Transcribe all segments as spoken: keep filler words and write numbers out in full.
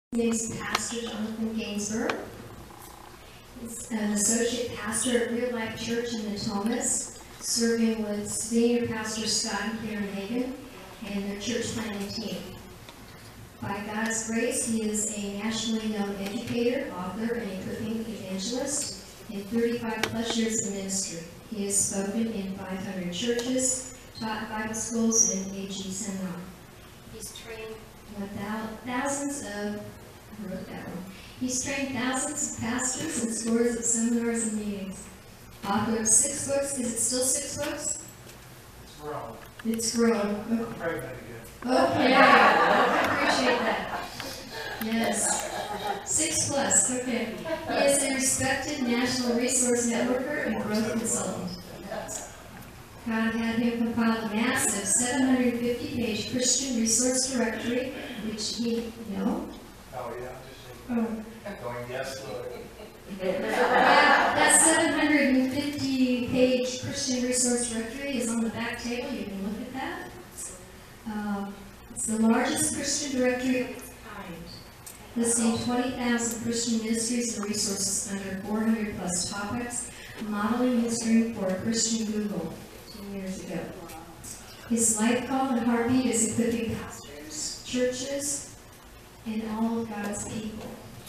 His name is Pastor Jonathan Gainsbrugh. He's an associate pastor at Real Life Church in Natomas, serving with senior pastor Scott and Karen Hagan and their church planting team. By God's grace, he is a nationally known educator, author, and equipping evangelist in thirty-five plus years of ministry. He has spoken in five hundred churches, taught Bible schools, and A G seminar. He's trained thousands of, I wrote that one. He's trained thousands of pastors and scores of seminars and meetings. Author of six books. Is it still six books? It's grown. It's grown. I'm pregnant again. Okay, I appreciate that. Yes. Six plus, okay. He is a respected national resource networker and growth consultant. God had him compile a massive seven hundred fifty page Christian resource directory, which he, no? Oh, yeah. Oh. Going, yes, Lord. Yeah, that seven hundred fifty page Christian resource directory is on the back table. You can look at that. Um, it's the largest Christian directory of its kind, listing twenty thousand Christian ministries and resources under four hundred plus topics, modeling history for Christian Google fifteen years ago. His life call and heartbeat is equipping pastors, churches, and all of God's people.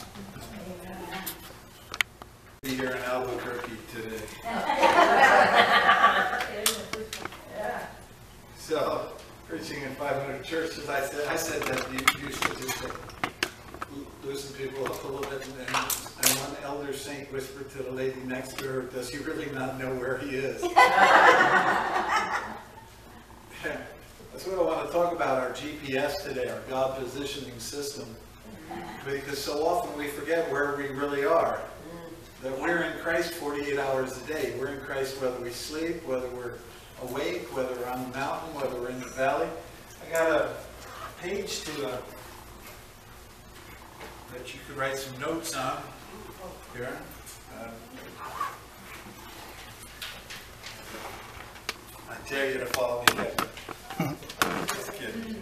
Be here in Albuquerque today. So, preaching in five hundred churches, I said, I said that you used to just loosen people up a little bit, and, and one elder saint whispered to the lady next to her, "Does he really not know where he is?" That's what I want to talk about, our G P S today, our God positioning system, because so often we forget where we really are. That we're in Christ forty-eight hours a day. We're in Christ whether we sleep, whether we're awake, whether we're on the mountain, whether we're in the valley. I got a page to uh, that you could write some notes on here. Uh, I dare you to follow me here. Just kidding.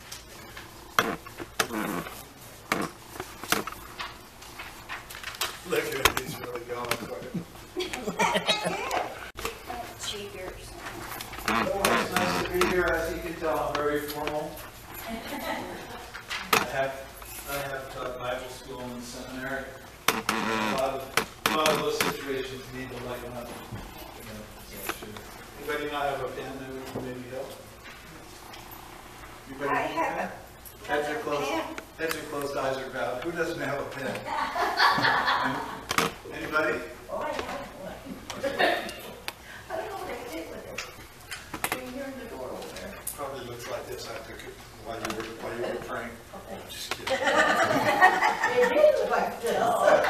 Look at it, he's really going for it. Cheaters. Oh, it's nice to be here. As you can tell, I'm very formal. I have, I have taught Bible school and seminary. A lot of, a lot of those situations need to lighten up. You know, so sure. Anybody not have a pen that would maybe help? Anybody I have have a pen? Heads are closed. Heads are closed, eyes are bowed. Who doesn't have a pen? Anybody? Oh, I have one. I don't know what I did with it. You're here in the door over there. Probably looks like this. I took it while you were, while you were praying. Okay. Just kidding. It did look like this.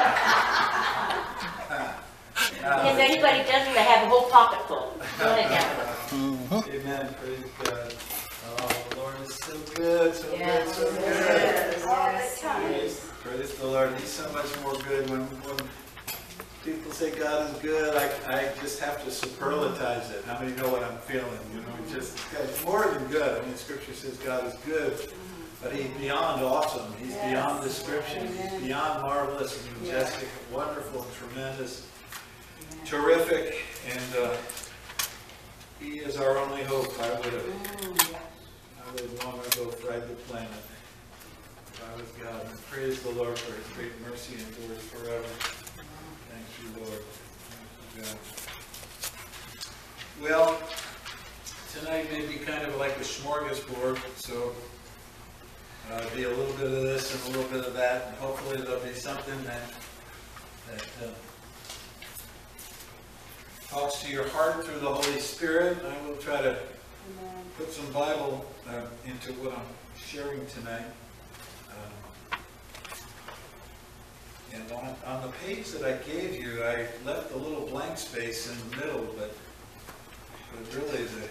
Uh, If anybody doesn't, they have a whole pocket full. Go ahead now. Amen. Praise God. Oh, the Lord is so good, so Yes, good, so good. yes, all the time. Praise, praise the Lord. He's so much more good. When, when people say God is good, I, I just have to superlatize it. How many know what I'm feeling? You know, it's just it's more than good. I mean, Scripture says God is good, but He's beyond awesome. He's Yes. beyond description. Amen. He's beyond marvelous and majestic, and wonderful and tremendous, Amen. Terrific, and uh, He is our only hope. I would have. Mm, yes. I would long ago fried the planet. I was God. And praise the Lord for His great mercy endures forever. Thanks you, Lord. Thanks you, God. Well, tonight may be kind of like a smorgasbord, so uh, be a little bit of this and a little bit of that, and hopefully there'll be something that that uh, talks to your heart through the Holy Spirit. I will try to put some Bible uh, into what I'm sharing tonight. Um, and on, on the page that I gave you, I left a little blank space in the middle, but, but really the,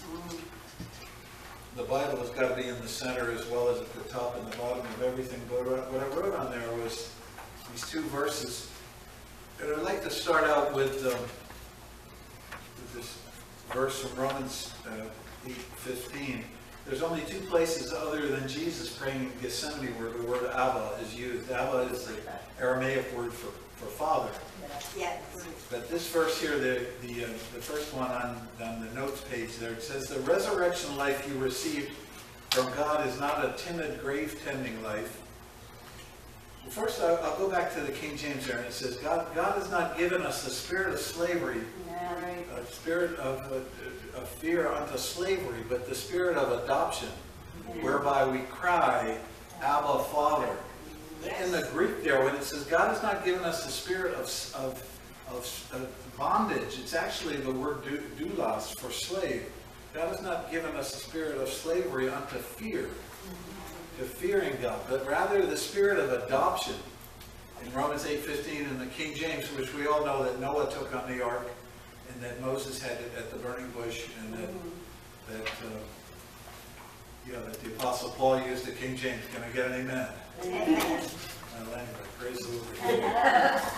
the Bible has got to be in the center as well as at the top and the bottom of everything. But what I wrote on there was these two verses. And I'd like to start out with, um, with this verse from Romans uh, eight fifteen. there's only two places other than Jesus praying in Gethsemane where the word Abba is used. Abba is the Aramaic word for, for father. Yes. But this verse here, the, the, uh, the first one on, on the notes page there, it says, the resurrection life you received from God is not a timid, grave-tending life. Well, first, I'll, I'll go back to the King James there, and it says, God, God has not given us the spirit of slavery, a spirit of, uh, of fear unto slavery, but the spirit of adoption, whereby we cry, Abba, Father. In the Greek there, when it says God has not given us the spirit of, of, of, of bondage, it's actually the word doulos for slave. God has not given us the spirit of slavery unto fear, to fearing God, but rather the spirit of adoption. In Romans eight fifteen in the King James, which we all know that Noah took on the ark, and that Moses had it at the burning bush, and that, that uh, you know, that the Apostle Paul used the King James. Can I get an amen? Amen. Well, anyway, praise the Lord. Yeah.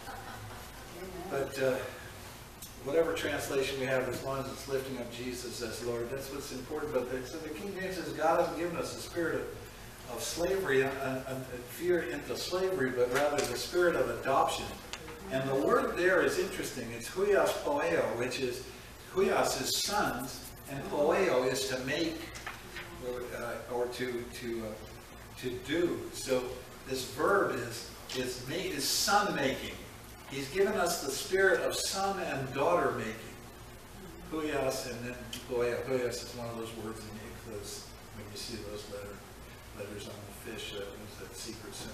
But uh, whatever translation we have, as long as it's lifting up Jesus as Lord, that's what's important. But the, so the King James says God hasn't given us the spirit of, of slavery and, and, and fear into slavery, but rather the spirit of adoption. And the word there is interesting. It's huios poeo, which is, huios is sons, and poeo is to make, or, uh, or to to uh, to do. So this verb is is made is son making. He's given us the spirit of son and daughter making. Huios and then poeo. Huios is one of those words in the those when you see those letter, letters on the fish. That was that secret symbol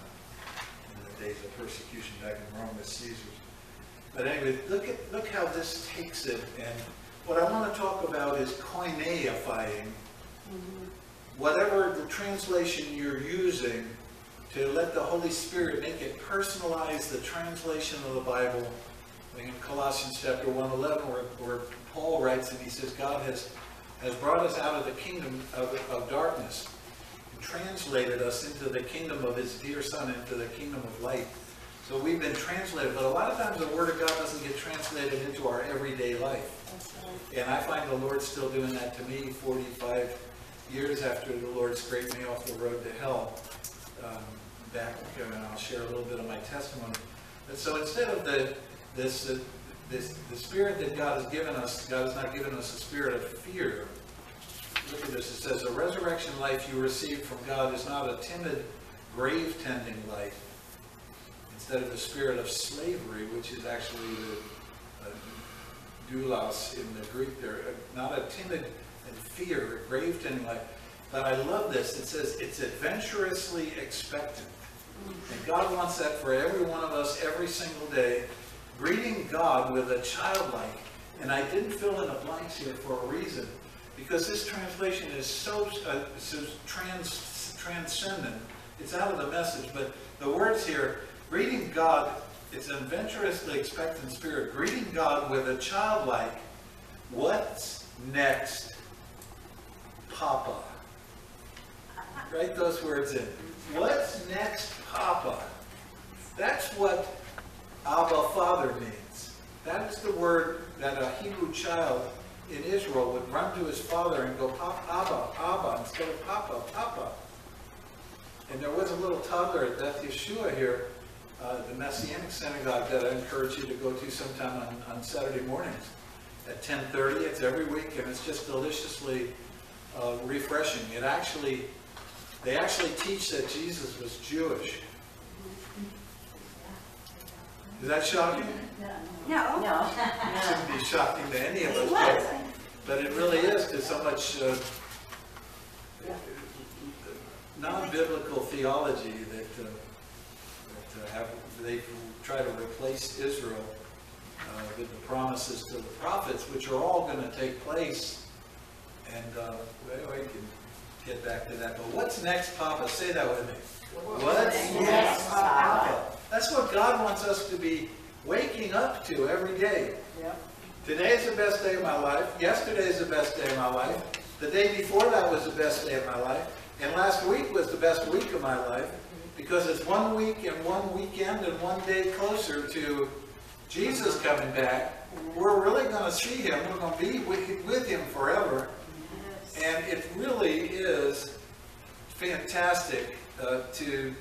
in the days of persecution back in Rome with Caesar's. But anyway, look at look how this takes it. And what I want to talk about is koineifying. Mm-hmm. Whatever the translation you're using, to let the Holy Spirit make it personalize the translation of the Bible. Like in Colossians chapter one eleven, where, where Paul writes and he says, God has, has brought us out of the kingdom of, of darkness and translated us into the kingdom of his dear Son, into the kingdom of light. So we've been translated, but a lot of times the Word of God doesn't get translated into our everyday life. And I find the Lord still doing that to me forty-five years after the Lord scraped me off the road to hell. Um, back, and I'll share a little bit of my testimony. But so instead of the this uh, this the spirit that God has given us, God has not given us a spirit of fear. Look at this. It says, "The resurrection life you received from God is not a timid, grave-tending life. Instead of the spirit of slavery, which is actually the uh, doulos in the Greek there, uh, not a timid and fear, grave-tending life." But I love this. It says it's adventurously expectant. And God wants that for every one of us every single day. Greeting God with a childlike. And I didn't fill in the blanks here for a reason. Because this translation is so, uh, so trans, transcendent. It's out of the message. But the words here, greeting God, it's an adventurously expectant spirit. Greeting God with a childlike, what's next, Papa? Write those words in. What's next, Papa? That's what Abba, Father means. That is the word that a Hebrew child in Israel would run to his father and go, Abba, Abba, instead of Papa, Papa. And there was a little toddler at Beth Yeshua here, uh, the Messianic synagogue, that I encourage you to go to sometime on, on Saturday mornings at ten thirty. It's every week, and it's just deliciously uh, refreshing. It actually... They actually teach that Jesus was Jewish. Is that shocking? No. No. It shouldn't be shocking to any of us, but, but it really is, because so much uh, non-biblical theology that, uh, that uh, have, they try to replace Israel uh, with the promises to the prophets, which are all going to take place. And uh, well, I can get back to that. But what's next, Papa? Say that with me. What's next, Papa? That's what God wants us to be waking up to every day. Yep. Today is the best day of my life. Yesterday is the best day of my life. The day before that was the best day of my life. And last week was the best week of my life. Because it's one week and one weekend and one day closer to Jesus coming back. We're really going to see him. We're going to be with, with him forever. And it really is fantastic uh, to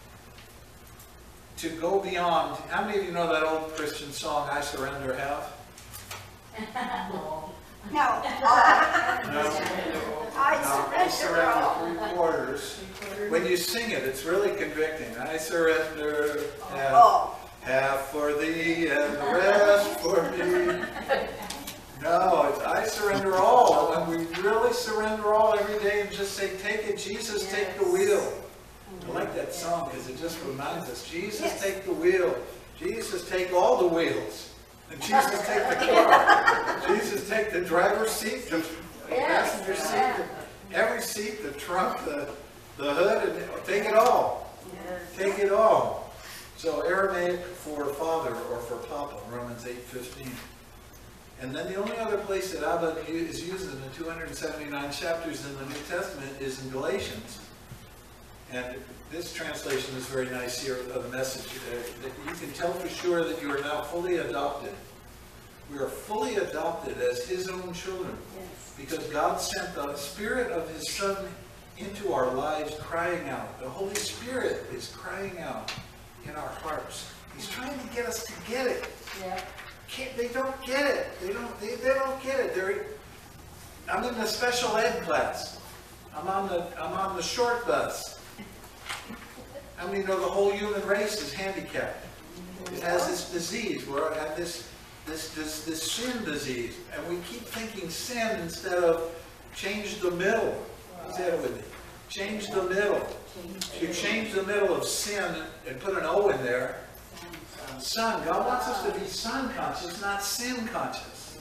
to go beyond. How many of you know that old Christian song, I Surrender, have? No. No. No. I I surrender three quarters. When you sing it, it's really convicting. I surrender half, Oh. half for thee and the rest for me. No, it's I surrender all. And we really surrender all every day and just say, take it, Jesus, take the wheel. I like that song because it just reminds us, Jesus, Yes. take the wheel. Jesus, take all the wheels. And Jesus, take the car. Jesus, take the driver's seat, the passenger seat, every seat, the trunk, the, the hood, and take it all. Take it all. So Aramaic for father or for papa, Romans eight fifteen. And then the only other place that Abba is used in the two hundred seventy-nine chapters in the New Testament is in Galatians. And this translation is very nice here of the message. Uh, that you can tell for sure that you are now fully adopted. We are fully adopted as His own children. Yes. Because God sent the Spirit of His Son into our lives, crying out. The Holy Spirit is crying out in our hearts. He's trying to get us to get it. Yeah. Can't, they don't get it. They don't. They, they don't get it. They're, I'm in the special ed class. I'm on the. I'm on the short bus. How many know the whole human race is handicapped? It has this disease. Where I have this, this, this, this sin disease, and we keep thinking sin instead of change the middle. Say it with me. Change the middle. You change the middle of sin and put an O in there. Son. God wants us to be son conscious, not sin conscious.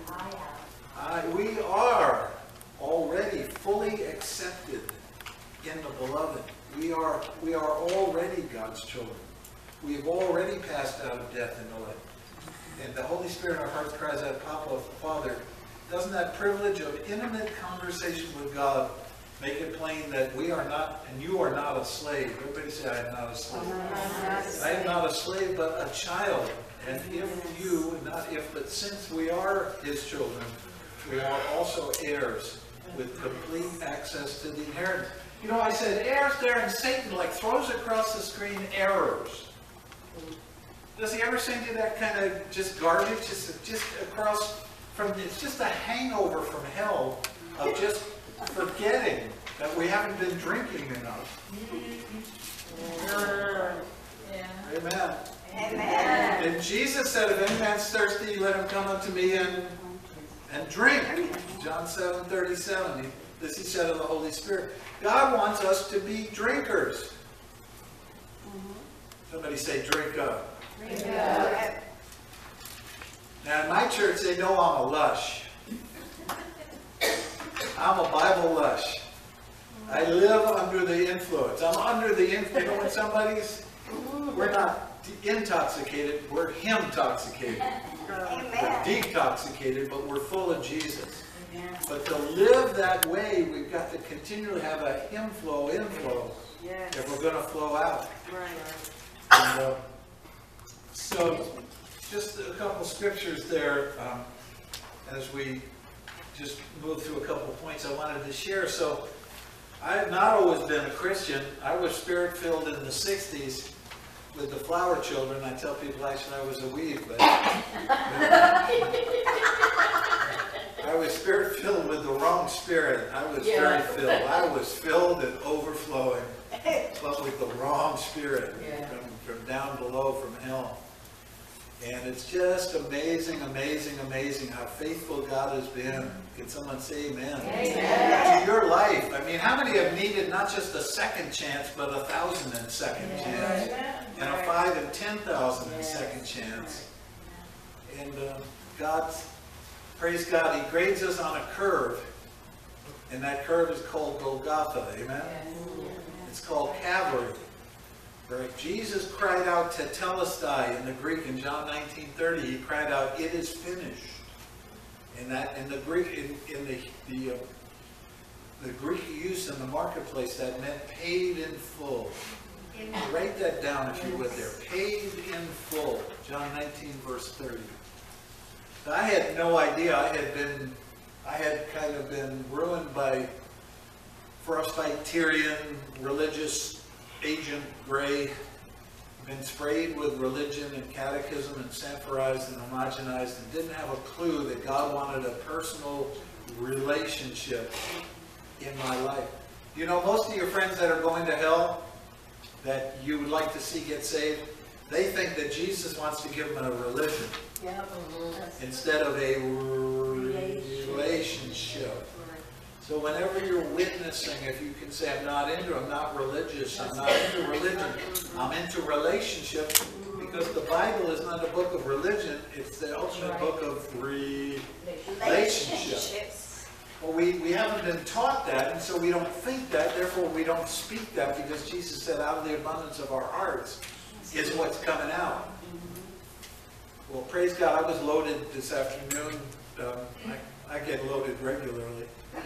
Uh, we are already fully accepted in the Beloved. We are, we are already God's children. We have already passed out of death into life. And the Holy Spirit in our hearts cries out, Papa, Father. Doesn't that privilege of intimate conversation with God make it plain that we are not, and you are not a slave? Everybody say, I am not a slave. I am not a slave, but a child. And if you, not if, but since we are His children, we are also heirs with complete access to the inheritance. You know, I said heirs there, and Satan like throws across the screen errors. Does he ever send you that kind of just garbage, just, just across from, it's just a hangover from hell of just forgetting that we haven't been drinking enough. Yeah. Amen. Amen. And Jesus said, if any man's thirsty, let him come unto me and, and drink. John seven thirty-seven. He, this he said of the Holy Spirit. God wants us to be drinkers. Somebody say, drink up. Drink up. Now in my church, they know I'm a lush. I'm a Bible lush. I live under the influence. I'm under the influence. You know when somebody's, we're not intoxicated, we're him-toxicated. We're Amen. detoxicated, but we're full of Jesus. But to live that way, we've got to continually have a him flow, inflow, Yes. if we're going to flow out. Right. And, uh, so, just a couple scriptures there um, as we just move through a couple points I wanted to share. So, I have not always been a Christian. I was spirit-filled in the sixties with the flower children. I tell people actually I was a weed, but I was spirit-filled with the wrong spirit. I was Yeah. very filled. I was filled and overflowing, but with the wrong spirit Yeah. from, from down below, from hell. And it's just amazing, amazing, amazing how faithful God has been. Can someone say amen? Amen. To your life. I mean, how many have needed not just a second chance, but a thousand and second chance? And a five and ten thousand and second chance. And uh, God's, praise God, He grades us on a curve. And that curve is called Golgotha. Amen? It's called Calvary. Right? Jesus cried out tetelestai in the Greek in John nineteen thirty. He cried out, "It is finished." In that, in the Greek, in, in the the, uh, the Greek use in the marketplace, that meant paid in full. Write that down if you would there. Paid in full. John nineteen verse thirty. I had no idea. I had been, I had kind of been ruined by frostbite Tyrian religious agent gray, been sprayed with religion and catechism and sanforized and homogenized, and didn't have a clue that God wanted a personal relationship in my life. You know, most of your friends that are going to hell, that you would like to see get saved, they think that Jesus wants to give them a religion Yep. instead of a relationship. So whenever you're witnessing, if you can say, I'm not into, I'm not religious, I'm not into religion, I'm into relationship, because the Bible is not a book of religion, it's the ultimate book of relationship. Well, we, we haven't been taught that, and so we don't think that, therefore we don't speak that, because Jesus said, out of the abundance of our hearts is what's coming out. Well, praise God, I was loaded this afternoon. Um, I, I get loaded regularly.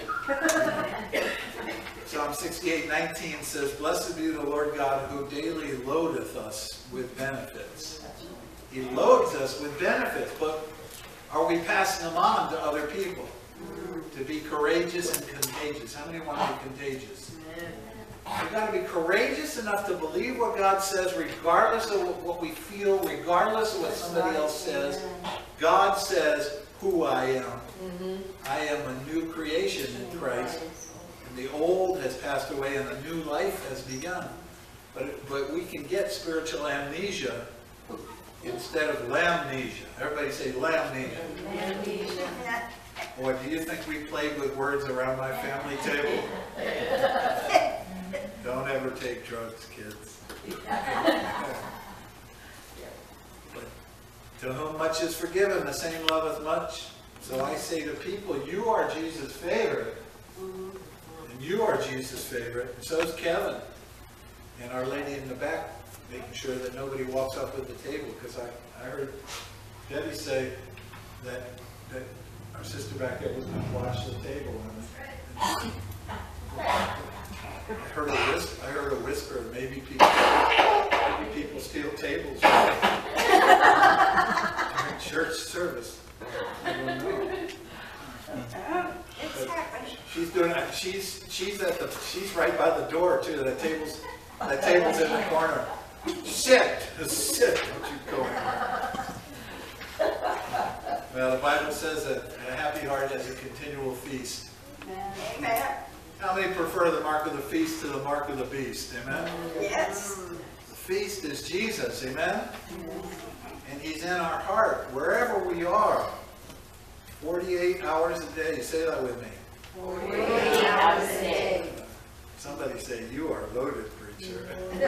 Psalm sixty-eight nineteen says, blessed be the Lord God who daily loadeth us with benefits. He loads us with benefits, but are we passing them on to other people? To be courageous and contagious. How many want to be contagious? We've got to be courageous enough to believe what God says, regardless of what we feel, regardless of what somebody else says. God says who I am. Mm-hmm. I am a new creation in Christ. And the old has passed away and a new life has begun. But, but we can get spiritual amnesia instead of lamnesia. Everybody say lamnesia. Lamnesia. Boy, do you think we played with words around my family table? Don't ever take drugs, kids. But to whom much is forgiven, the same loveth much. So I say to people, you are Jesus' favorite. And you are Jesus' favorite. And so is Kevin. And our lady in the back, making sure that nobody walks up at the table. Because I, I heard Debbie say that, that our sister back there was going to wash the table. And, and I heard a whisper. I heard a whisper. Maybe people, maybe people steal tables during church service. I don't know. It's happening. She's doing it. She's she's at the. She's right by the door too. That table's that table's in the corner. Sit, sit. Don't you go in. Well, the Bible says that a happy heart has a continual feast. Amen. How many prefer the mark of the feast to the mark of the beast? Amen? Yes. The feast is Jesus. Amen? And He's in our heart, wherever we are. forty-eight hours a day. Say that with me. forty-eight hours a day. Somebody say, you are loaded, preacher.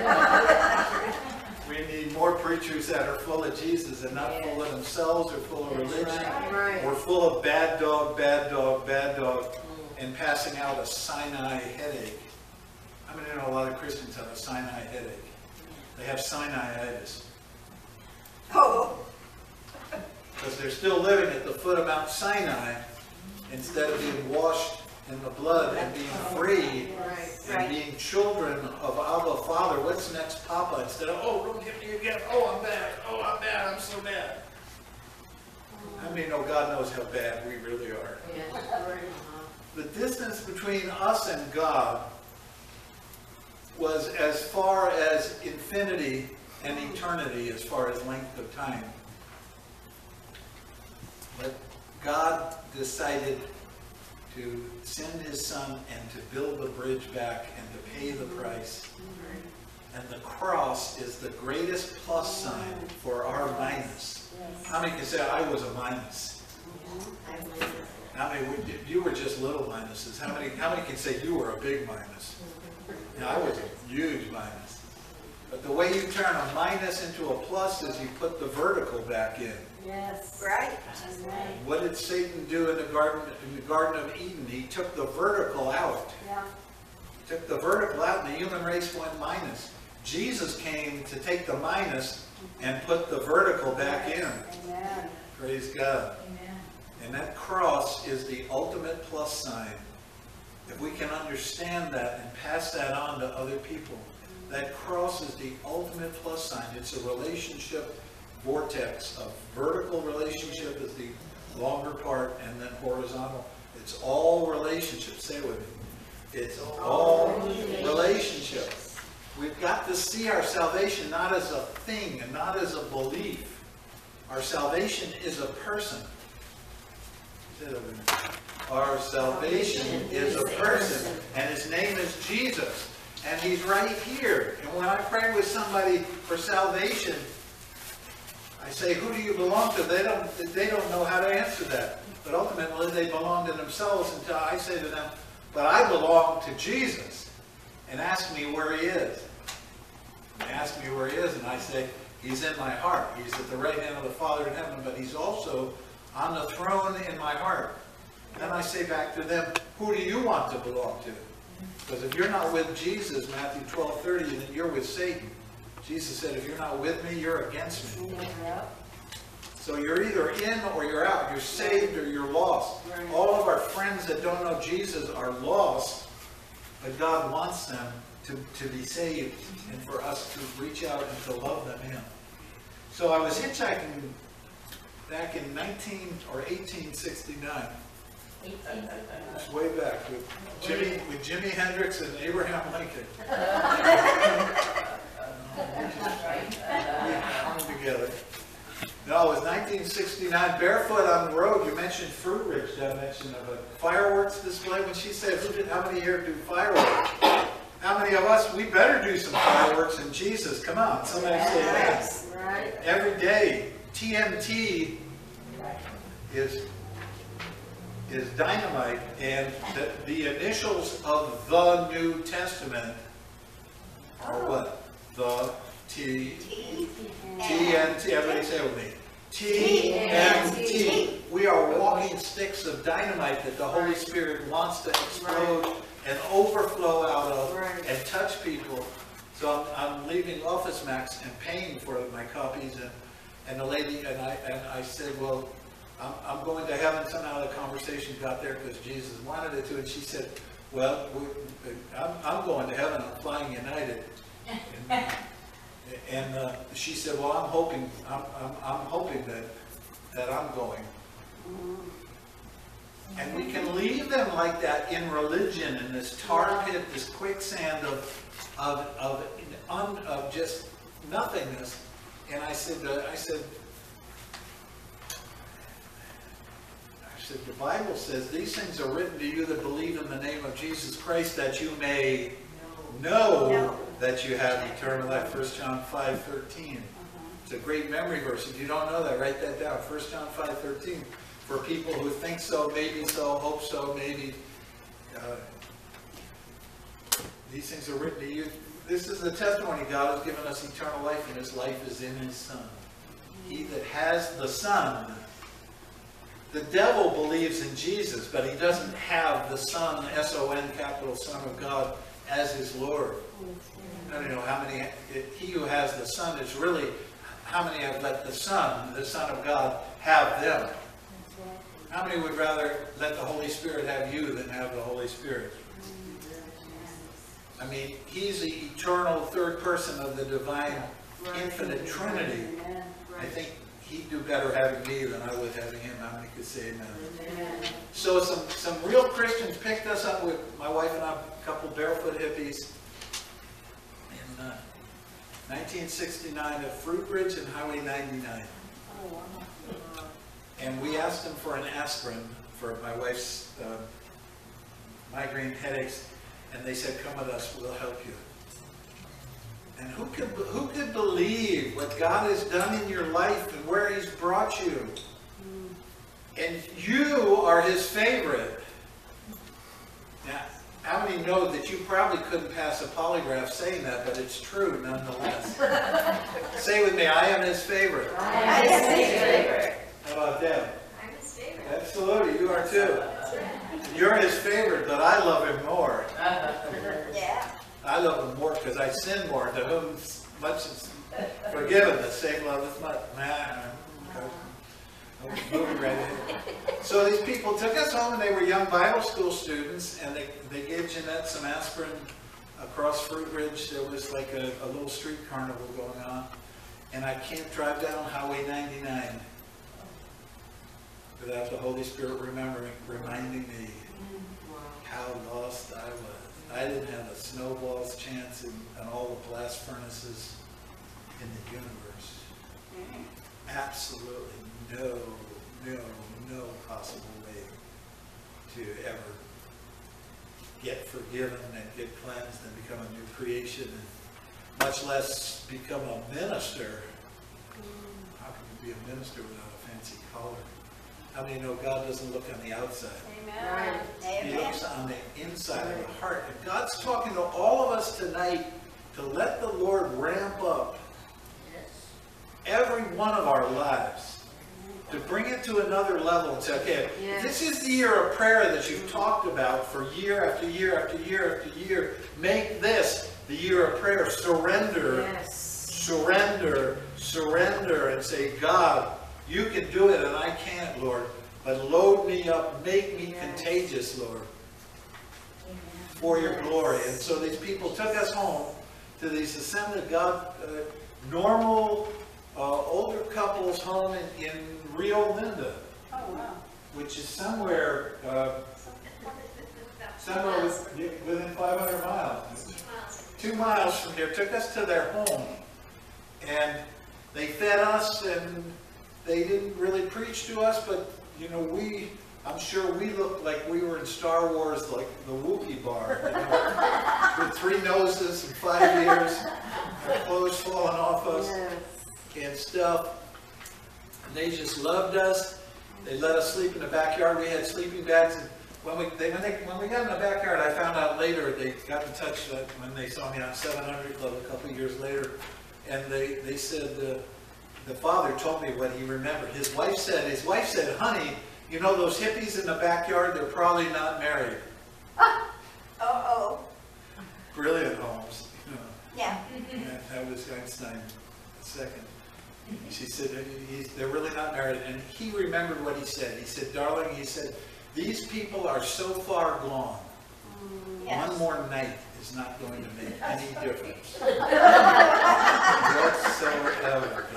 We need more preachers that are full of Jesus and not full of themselves or full of religion. Right. Or full of bad dog, bad dog, bad dog. And passing out a Sinai headache. I mean, you know, a lot of Christians have a Sinai headache. They have Sinaiitis. Oh. Because they're still living at the foot of Mount Sinai instead of being washed in the blood and being free Right. and Right. being children of Abba Father. What's next, Papa? Instead of, oh, don't get me again. Oh, I'm bad. Oh, I'm bad. I'm so bad. How many know God knows how bad we really are? The distance between us and God was as far as infinity and eternity as far as length of time. But God decided to send His Son and to build the bridge back and to pay the price. And the cross is the greatest plus sign for our minus. How many can say, I was a minus? How many, you were just little minuses. How many, how many can say you were a big minus? Yeah, I was a huge minus. But the way you turn a minus into a plus is you put the vertical back in. Yes. Right. What did Satan do in the garden, in the Garden of Eden? He took the vertical out. Yeah. He took the vertical out and the human race went minus. Jesus came to take the minus and put the vertical back in. Amen. Praise God. Amen. And that cross is the ultimate plus sign. If we can understand that and pass that on to other people, that cross is the ultimate plus sign. It's a relationship vortex. A vertical relationship is the longer part, and then horizontal. It's all relationships. Say it with me. It's all relationship. We've got to see our salvation not as a thing and not as a belief. Our salvation is a person. Our salvation is a person, and his name is Jesus, and he's right here. And when I pray with somebody for salvation, I say, who do you belong to? They don't, they don't know how to answer that. But ultimately, they belong to themselves until I say to them, but I belong to Jesus. And ask me where he is. They ask me where he is, and I say, he's in my heart. He's at the right hand of the Father in heaven, but he's also on the throne in my heart. Then I say back to them, who do you want to belong to? Because if you're not with Jesus, Matthew twelve thirty, then you're with Satan. Jesus said, if you're not with me, you're against me. So you're either in or you're out. You're saved or you're lost. All of our friends that don't know Jesus are lost, but God wants them to, to be saved and for us to reach out and to love them in. So I was hitchhiking back in nineteen or eighteen sixty-nine. It's way back with Jimmy, with Jimi Hendrix and Abraham Lincoln. We hung together. No, it was nineteen sixty-nine, barefoot on the road. You mentioned Fruit Ridge, that mention of a fireworks display. When she said, who did, how many here do fireworks? How many of us, we better do some fireworks in Jesus? Come on, somebody say that. Right. Every day, T N T is, is dynamite, and the, the initials of the New Testament are what? The T, T N T, everybody say it with me. T N T. We are walking sticks of dynamite that the Holy Spirit wants to explode and overflow out of and touch people. So I'm, I'm leaving Office Max and paying for my copies, and, and the lady, and I, and I said, well, I'm, I'm going to heaven. Somehow the conversation got there because Jesus wanted it to, and she said, well, we, I'm, I'm going to heaven. I'm flying United. And, and uh, she said, well, I'm hoping, I'm, I'm, I'm hoping that, that I'm going. And we can leave them like that in religion, in this tar pit, this quicksand of, of, of, un, of just nothingness. And I said, uh, I said, I said, the Bible says, these things are written to you that believe in the name of Jesus Christ, that you may know no. that you have eternal life. First John five thirteen. Uh-huh. It's a great memory verse. If you don't know that, write that down. First John five thirteen. For people who think so, maybe so, hope so, maybe. Uh, these things are written to you. This is the testimony. God has given us eternal life, and his life is in his Son. He that has the Son. The devil believes in Jesus, but he doesn't have the Son, S O N, capital Son of God, as his Lord. I don't know how many, he who has the Son is really, how many have let the Son, the Son of God, have them? How many would rather let the Holy Spirit have you than have the Holy Spirit? I mean, he's the eternal third person of the divine infinite Trinity. I think he'd do better having me than I would having him. How many could say amen? Amen. So some, some real Christians picked us up with my wife and I, a couple barefoot hippies in uh, nineteen sixty-nine at Fruit Ridge and Highway ninety-nine. And we asked them for an aspirin for my wife's uh, migraine headaches, and they said, come with us, we'll help you. And who could, who could believe what God has done in your life and where he's brought you? And you are his favorite. Now, how many know that you probably couldn't pass a polygraph saying that, but it's true nonetheless? Say with me, I am his favorite. I am his favorite. How about Deb? I'm his favorite. Absolutely, you are too. You're his favorite, but I love him more. Yeah. I love him more because I sin more. To whom much is forgiven, the same love is much. Nah, I'm moving right ahead. So these people took us home, and they were young Bible school students, and they, they gave Jeanette some aspirin across Fruit Ridge. There was like a, a little street carnival going on, and I can't drive down Highway ninety-nine without the Holy Spirit remembering, reminding me how lost I was. I didn't have a snowball's chance in, in all the blast furnaces in the universe. Absolutely no, no, no possible way to ever get forgiven and get cleansed and become a new creation, and much less become a minister. How can you be a minister without a fancy collar? How many know God doesn't look on the outside? Amen. He looks on the inside of the heart. And God's talking to all of us tonight to let the Lord ramp up every one of our lives, to bring it to another level and say, okay, Yes. this is the year of prayer that you've talked about for year after year after year after year. Make this the year of prayer. Surrender, Yes. surrender, surrender, and say, God, you can do it and I can't, Lord, but load me up, make me Yes. contagious, Lord, for your glory. And so these people took us home to these Assembly of God, uh, normal, uh, older couples home in, in Rio Linda, Oh, wow. which is somewhere, uh, somewhere with, within five hundred miles. Two miles from here. Took us to their home, and they fed us, and they didn't really preach to us, but you know, we, I'm sure we looked like we were in Star Wars, like the Wookiee bar, you know, with three noses and five ears, our clothes falling off us and stuff. And they just loved us. They let us sleep in the backyard. We had sleeping bags. And when we they, when they when we got in the backyard, I found out later they got in touch uh, when they saw me on seven hundred Club a couple of years later, and they they said. Uh, The father told me what he remembered. His wife said, his wife said, honey, you know those hippies in the backyard, they're probably not married. Uh-oh. Brilliant, Holmes. You know, Yeah. that, that was Einstein second. She said, he's, they're really not married. And he remembered what he said. He said, darling, he said, these people are so far gone. Yes. One more night is not going to make any difference. Whatsoever.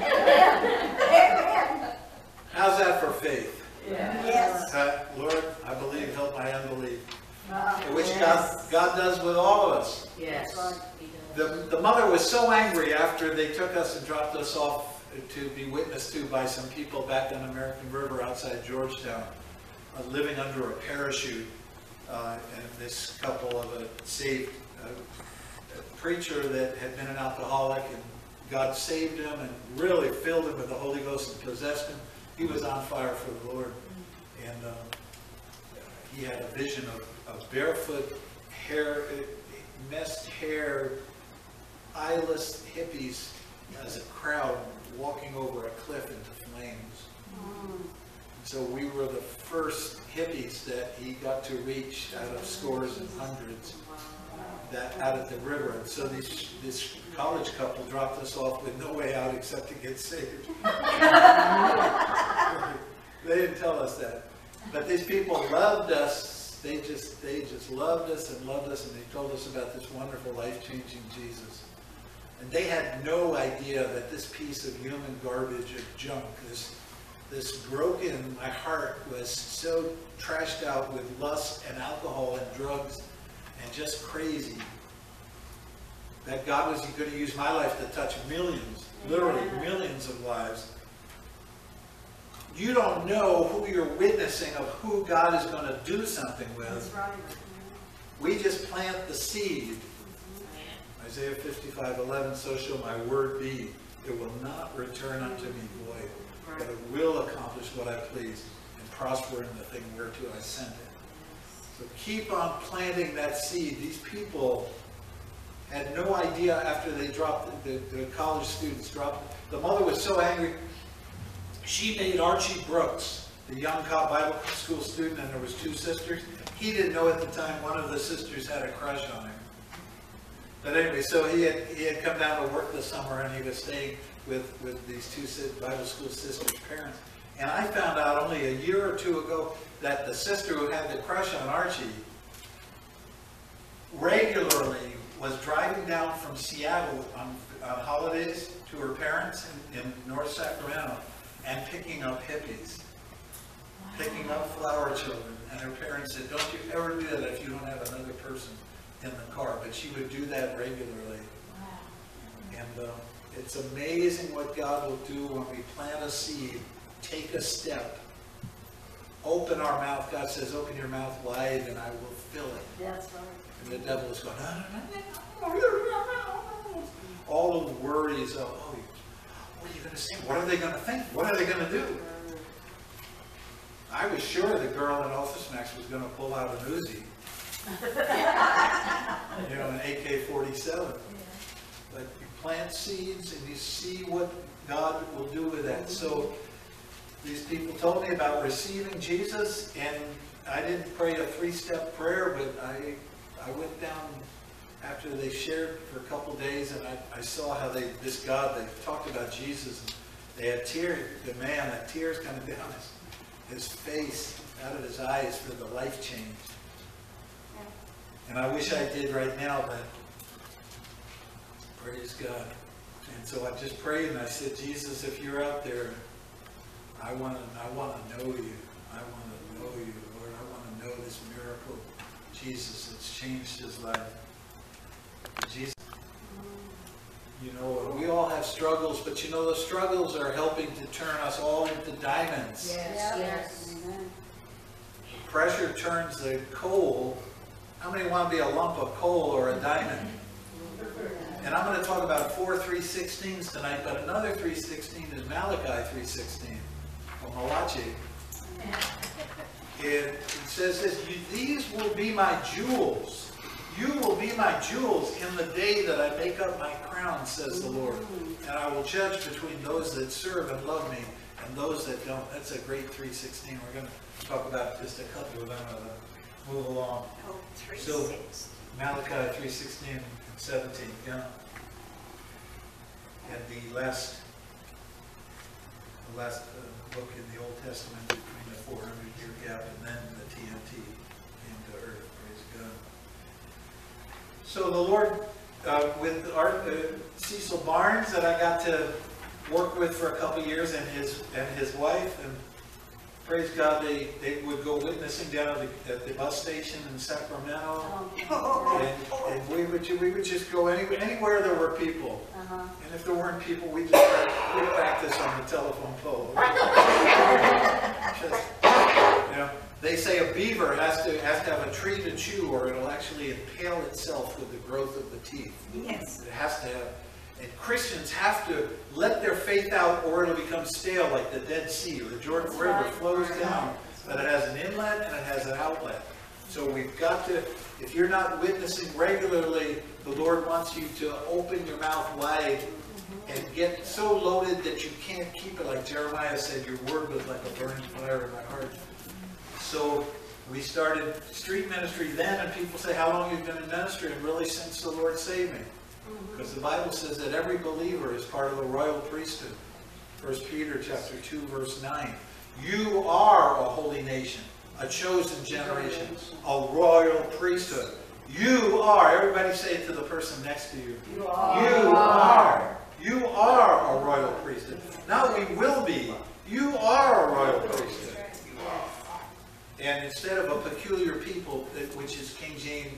How's that for faith? Yes. Uh, Lord, I believe, help my unbelief. Wow. Which God, God does with all of us. Yes. The, the mother was so angry after they took us and dropped us off to be witnessed to by some people back on American River outside Georgetown, uh, living under a parachute. Uh, and this couple of a saved uh, a preacher that had been an alcoholic, and God saved him and really filled him with the Holy Ghost and possessed him. He was on fire for the Lord. And uh, he had a vision of, of barefoot, hair, messed hair, eyeless hippies as a crowd walking over a cliff into flames. Mm. So we were the first hippies that he got to reach out of scores and hundreds that out of the river. And so these, this college couple dropped us off with no way out except to get saved. They didn't tell us that. But these people loved us. They just, they just loved us and loved us, and they told us about this wonderful, life-changing Jesus. And they had no idea that this piece of human garbage of junk, this This broken, my heart was so trashed out with lust and alcohol and drugs and just crazy, that God was going to use my life to touch millions, literally millions of lives. You don't know who you're witnessing of who God is going to do something with. We just plant the seed. Isaiah fifty-five eleven, so shall my word be. It will not return unto me void, but it will accomplish what I please and prosper in the thing whereto I sent it. So keep on planting that seed. These people had no idea after they dropped, the, the college students dropped. The mother was so angry, she made Archie Brooks, the young Bible school student, and there was two sisters. He didn't know at the time one of the sisters had a crush on him. But anyway, so he had, he had come down to work this summer, and he was staying with, with these two Bible school sisters' parents. And I found out only a year or two ago that the sister who had the crush on Archie regularly was driving down from Seattle on, on holidays to her parents in, in North Sacramento and picking up hippies, picking up flower children. And her parents said, don't you ever do that if you don't have another person in the car, but she would do that regularly. And uh, it's amazing what God will do when we plant a seed, take a step, open our mouth. God says, open your mouth wide and I will fill it. That's right. And the devil is going, all the worries of, oh, what are you going to say? What are they going to think? What are they going to do? I was sure the girl in Office Max was going to pull out an Uzi. You know, an A K forty-seven. But you plant seeds and you see what God will do with that. So these people told me about receiving Jesus, and I didn't pray a three-step prayer, but I I went down after they shared for a couple days, and I, I saw how they, this God, they talked about Jesus, and they had tears, the man had tears coming down his, his face, out of his eyes for the life change. And I wish I did right now, but praise God. And so I just prayed and I said, Jesus, if you're out there, I want to I want to know you. I want to know you, Lord. I want to know this miracle. Jesus, it's changed his life. Jesus, you know, we all have struggles, but you know, the struggles are helping to turn us all into diamonds. Yes, yes. Pressure turns the coal. How many want to be a lump of coal or a diamond? And I'm going to talk about four three sixteens tonight, but another three sixteen is Malachi three sixteen, or Malachi. It, it says this, these will be my jewels. You will be my jewels in the day that I make up my crown, says the Lord. And I will judge between those that serve and love me and those that don't. That's a great three sixteen. We're going to talk about just a couple of them as I move along. Oh, three, So, six. Malachi three sixteen and seventeen, yeah. And the last, the last uh, book in the Old Testament between the four hundred year gap and then the T N T came to earth, praise God. So the Lord, uh, with our, uh, Cecil Barnes that I got to work with for a couple of years, and his and his wife, and praise God, they, they would go witnessing down at the, at the bus station in Sacramento, Oh. and, and we would we would just go any, anywhere there were people, Uh-huh. and if there weren't people, we just we practice on the telephone pole. Just, you know, they say a beaver has to has to have a tree to chew, or it'll actually impale itself with the growth of the teeth. Yes. It has to have. And Christians have to let their faith out, or it'll become stale, like the Dead Sea or the Jordan That's River right. flows down, but it has an inlet and it has an outlet. So we've got to, if you're not witnessing regularly, the Lord wants you to open your mouth wide and get so loaded that you can't keep it. Like Jeremiah said, your word was like a burning fire in my heart. So we started street ministry then, and people say, how long have you been in ministry? And really, since the Lord saved me. Because the Bible says that every believer is part of the royal priesthood. First Peter chapter two, verse nine. You are a holy nation, a chosen generation, a royal priesthood. You are, everybody say it to the person next to you. You are. You are. You are a royal priesthood. Not we will be. You are a royal priesthood. And instead of a peculiar people, which is King James,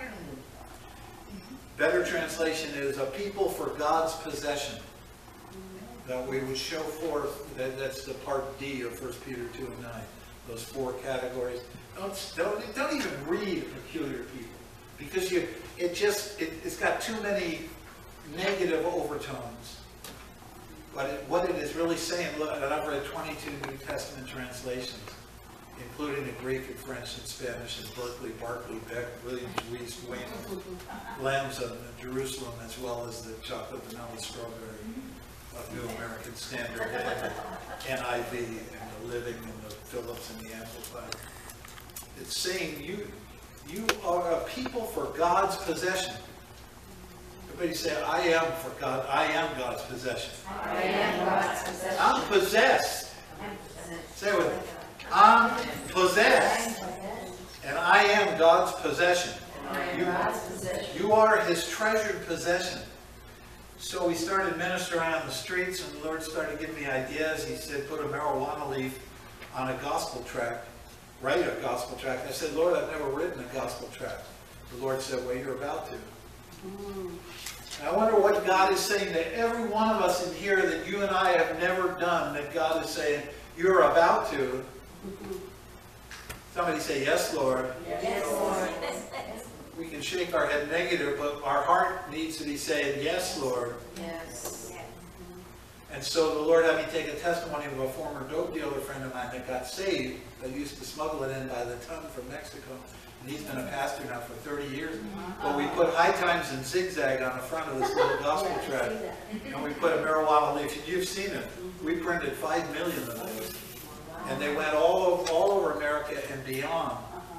better translation is a people for God's possession. That we would show forth, that, that's the part D of First Peter two and nine. Those four categories. Don't, don't, don't even read peculiar people. Because you, it just, it, it's got too many negative overtones. But it, what it is really saying, look, and I've read twenty-two New Testament translations, including the Greek and French and Spanish, and Berkeley, Barclay, Beck, Williams, Weiss, Wayne, Lambs of Jerusalem, as well as the chocolate vanilla strawberry of New American Standard, and N I V, and the Living, and the Phillips, and the Amplified. It's saying you, you are a people for God's possession. Everybody say, I am for God. I am God's possession. I am God's possession. I'm possessed. Say it with me. I'm possessed, and I am God's possession. You, you are his treasured possession. So we started ministering on the streets, and the Lord started giving me ideas. He said, put a marijuana leaf on a gospel tract. Write a gospel tract. I said, Lord, I've never written a gospel tract. The Lord said, well, you're about to. And I wonder what God is saying to every one of us in here that you and I have never done, that God is saying, you're about to. Somebody say, yes, Lord. Yes, Lord. We can shake our head negative, but our heart needs to be saying, yes, Lord. Yes. And so the Lord had me take a testimony of a former dope dealer friend of mine that got saved, that used to smuggle it in by the ton from Mexico. And he's been a pastor now for thirty years. But we put high times and zigzag on the front of this little gospel tract. And we put a marijuana leaf. You've seen it. We printed five million of those. And they went all over, all over America and beyond.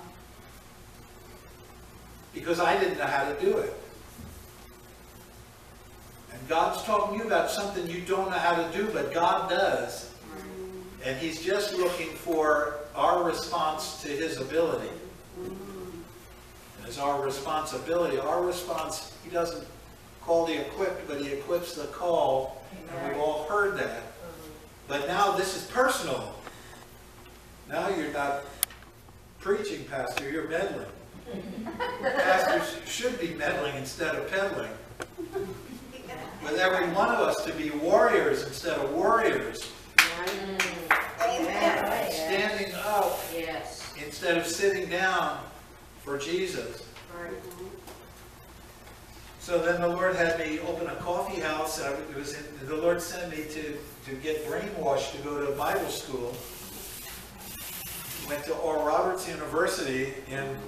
Because I didn't know how to do it. And God's talking to you about something you don't know how to do, but God does. And He's just looking for our response to His ability. And it's our responsibility. Our response, He doesn't call the equipped, but He equips the call. And we've all heard that. But now this is personal. Now you're not preaching, Pastor, you're meddling. Pastors should be meddling instead of peddling. With every one of us to be warriors instead of warriors. Amen. Standing up Yes. instead of sitting down for Jesus. So then the Lord had me open a coffee house. I, it was in, the Lord sent me to, to get brainwashed to go to Bible school. Went to Oral Roberts University and, and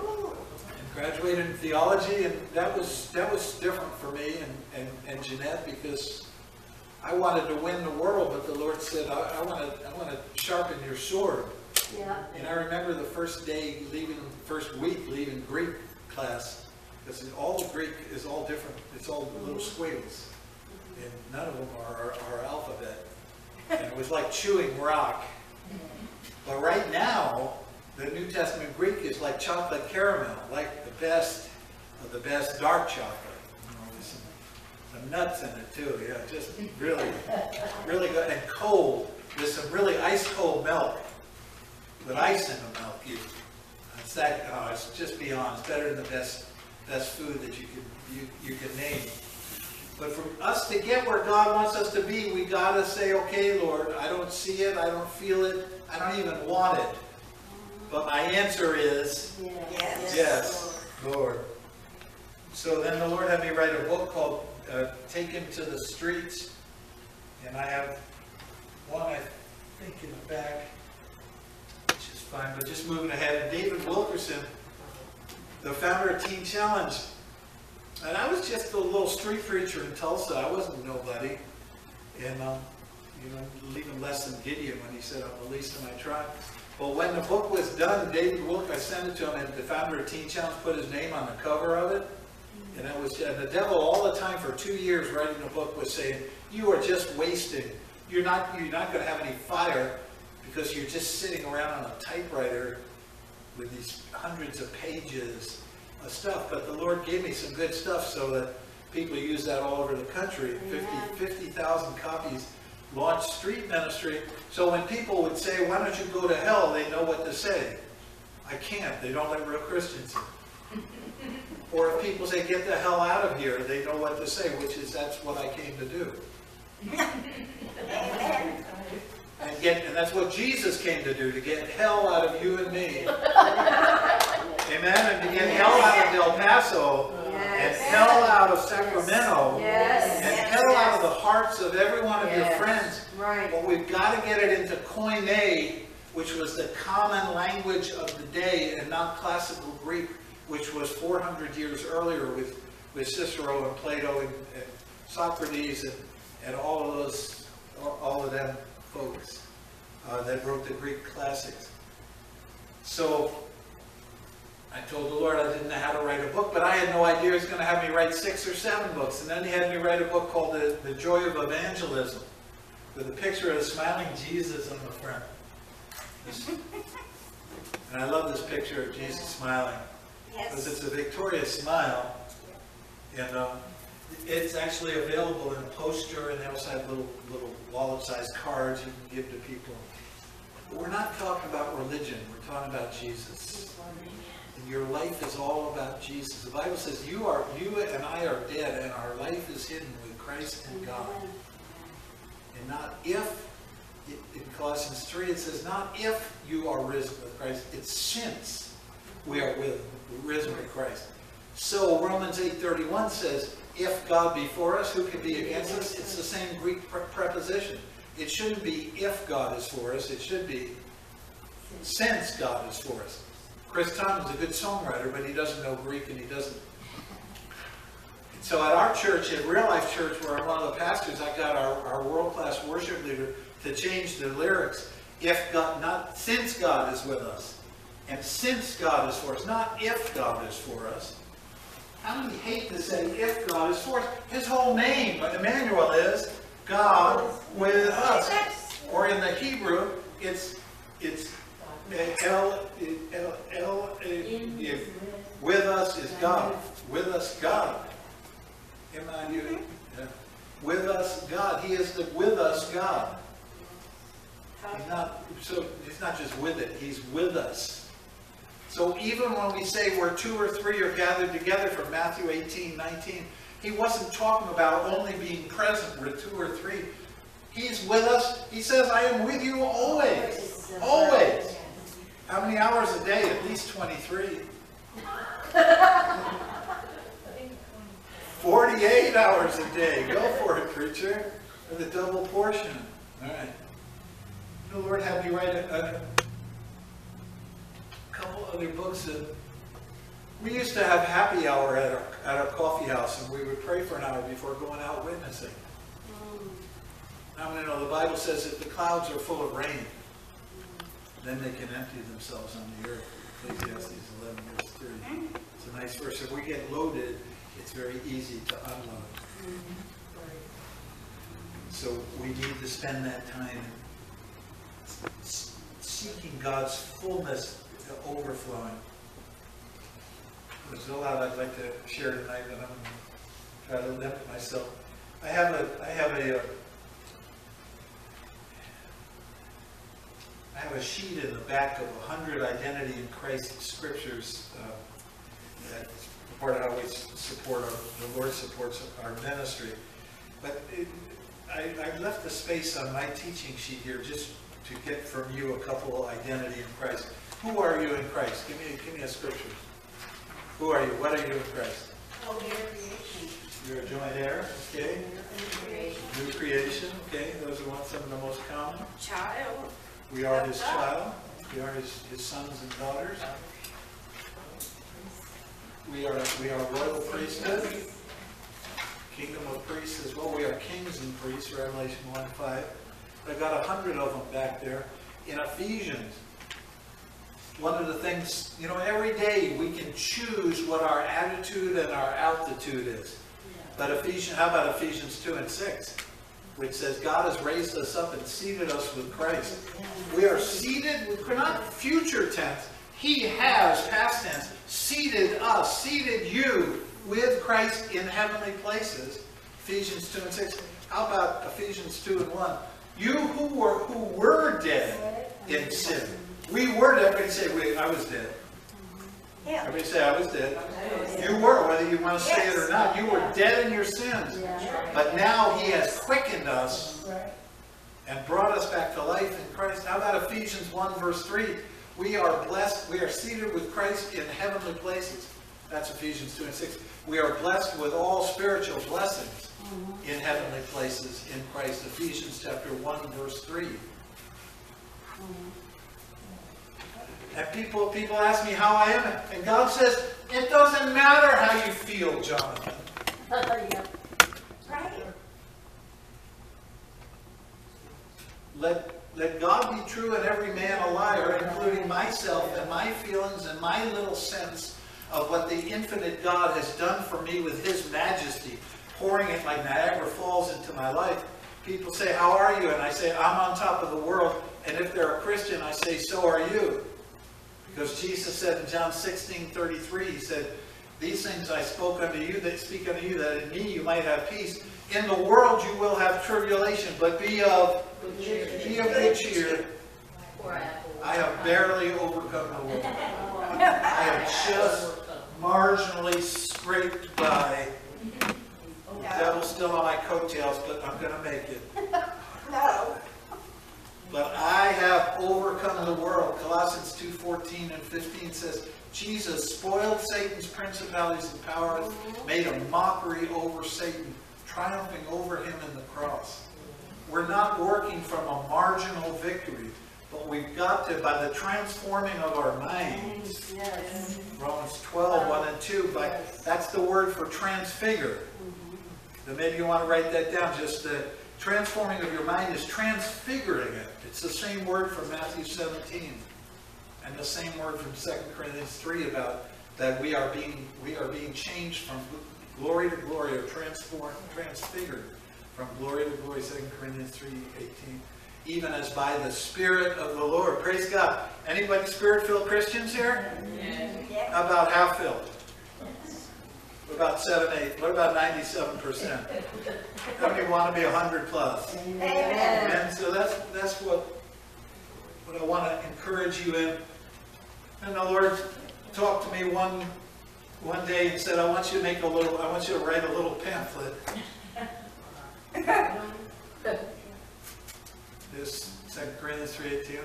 graduated in theology, and that was that was different for me and, and, and Jeanette, because I wanted to win the world, but the Lord said, I, I want to I want to sharpen your sword. Yeah. And I remember the first day leaving, first week leaving Greek class, because all Greek is all different. It's all little squiggles, and none of them are our, our alphabet. And it was like chewing rock. But right now, the New Testament Greek is like chocolate caramel, like the best of the best dark chocolate. You know, there's some, some nuts in it too. Yeah, just really, really good. And cold. There's some really ice cold milk with ice in the milk. You, it's that. Oh, it's just beyond. It's better than the best best food that you can you you can name. But for us to get where God wants us to be, we gotta say, okay, Lord, I don't see it, I don't feel it, I don't even want it. But my answer is, Yes. yes, Lord. So then the Lord had me write a book called uh, Take Him to the Streets. And I have one, I think, in the back, which is fine, but just moving ahead. And David Wilkerson, the founder of Teen Challenge, and I was just a little street preacher in Tulsa. I wasn't nobody. And, um, you know, even less than Gideon when he said, I'm the least of my tribe. But when the book was done, David Wilk, I sent it to him, and the founder of Teen Challenge put his name on the cover of it. And it was, and the devil all the time for two years writing the book was saying, you are just wasting. You're not, you're not going to have any fire because you're just sitting around on a typewriter with these hundreds of pages of stuff. But the Lord gave me some good stuff so that people use that all over the country. fifty thousand copies. Launched street ministry. So when people would say, why don't you go to hell, they know what to say. I can't. They don't let real Christians in. Or if people say, get the hell out of here, they know what to say, which is, that's what I came to do. And, get, and that's what Jesus came to do, to get hell out of you and me. Amen? And to get hell out of El Paso, and hell out of Sacramento, Yes. and hell out of the hearts of every one of your Yes. friends. Right. But we've got to get it into Koine, which was the common language of the day, and not classical Greek, which was four hundred years earlier with, with Cicero and Plato and, and Socrates and, and all of those, all of them folks uh, that wrote the Greek classics. So I told the Lord I didn't know how to write a book, but I had no idea He was going to have me write six or seven books. And then He had me write a book called The, the Joy of Evangelism, with a picture of a smiling Jesus on the front. This, and I love this picture of Jesus smiling, because it's a victorious smile. And uh, it's actually available in a poster, and they also have little, little wallet-sized cards you can give to people. But we're not talking about religion, we're talking about Jesus. and your life is all about Jesus. The Bible says you are, you and I are dead, and our life is hidden with Christ and God. And not if, in Colossians three it says, not if you are risen with Christ, it's since we are with, risen with Christ. So Romans eight thirty-one says, if God be for us, who can be against us? It's the same Greek pre preposition. It shouldn't be if God is for us, it should be since God is for us. Chris Tomlin's a good songwriter, but he doesn't know Greek, and he doesn't. So at our church, at Real Life Church, where I'm one of the pastors, I got our, our world-class worship leader to change the lyrics. If God, not since God is with us, and since God is for us, not if God is for us. How many hate to say if God is for us? His whole name, Emmanuel, is God with us. Or in the Hebrew, it's it's El, El, El, El, with us is God. With us, God. Emmanuel. Yeah. With us, God. He is the with us God. He's not, so he's not just with it, he's with us. So even when we say where two or three are gathered together from Matthew eighteen, nineteen, he wasn't talking about only being present with two or three. He's with us. He says, I am with you always. Always. How many hours a day? At least twenty-three. forty-eight hours a day. Go for it, preacher. With a double portion. All right. The Lord had me write a, a couple other books. That we used to have happy hour at our, at our coffee house, and we would pray for an hour before going out witnessing. Now, you know, the Bible says if the clouds are full of rain, then they can empty themselves on the earth. Ecclesiastes eleven, verse three. It's a nice verse. If we get loaded, it's very easy to unload. So we need to spend that time seeking God's fullness overflowing. There's a lot I'd like to share tonight, but I'm going to try to limit myself. I have a, I have a, I have a sheet in the back of a hundred Identity in Christ scriptures. Uh, that's part of how we support our, the Lord supports our ministry. But it, I, I left the space on my teaching sheet here just to get from you a couple identity in Christ. Who are you in Christ? Give me, give me a scripture. Who are you? What are you in Christ? Oh, we are creation. You're a joint heir, okay? New creation. New creation, okay? Those are one, some of the most common. Child. We are his child. We are his, his sons and daughters. We are, we are royal priesthood. Kingdom of priests as well. We are kings and priests, Revelation one five. I got a hundred of them back there. In Ephesians, one of the things, you know, every day we can choose what our attitude and our altitude is. But Ephesians, how about Ephesians two and six? Which says God has raised us up and seated us with Christ. We are seated with, not future tense, he has, past tense, seated us, seated you with Christ in heavenly places. Ephesians two and six. How about Ephesians two and one? You who were who were dead in sin. We were dead. Everybody say, wait, I was dead. Yeah. Everybody say, I was dead. You were, whether you want to say it or not. You were dead in your sins. But now he has quickened us and brought us back to life in Christ. How about Ephesians one verse three? We are blessed. We are seated with Christ in heavenly places. That's Ephesians two and six. We are blessed with all spiritual blessings in heavenly places in Christ. Ephesians chapter one verse three. And people, people ask me how I am. And God says, it doesn't matter how you feel, Jonathan. Right. Let, let God be true and every man a liar, including myself and my feelings and my little sense of what the infinite God has done for me with his majesty, pouring it like Niagara Falls into my life. People say, how are you? And I say, I'm on top of the world. And if they're a Christian, I say, so are you. Because Jesus said in John sixteen thirty-three, he said, these things I spoke unto you, that speak unto you, that in me you might have peace. In the world you will have tribulation, but be of, be of good cheer. I have barely overcome the world. I have just marginally scraped by. The devil's still on my coattails, but I'm going to make it. No. But I have overcome the world. Colossians two fourteen and fifteen says, Jesus spoiled Satan's principalities and powers, made a mockery over Satan, triumphing over him in the cross. We're not working from a marginal victory, but we've got to, by the transforming of our minds, Yes. Romans twelve, one and two, by, that's the word for transfigure. So maybe you want to write that down. Just the transforming of your mind is transfiguring it. It's the same word from Matthew seventeen. And the same word from Second Corinthians three about that we are being we are being changed from glory to glory, or transformed, transfigured from glory to glory, Second Corinthians three eighteen, even as by the Spirit of the Lord. Praise God. Anybody Spirit-filled Christians here? Yeah. How about half-filled? What about seven, eight? What about ninety-seven percent? How many want to be one hundred plus? Amen. And so that's that's what what I want to encourage you in. And the Lord talked to me one one day and said, I want you to make a little, I want you to write a little pamphlet. This Second Corinthians three eighteen.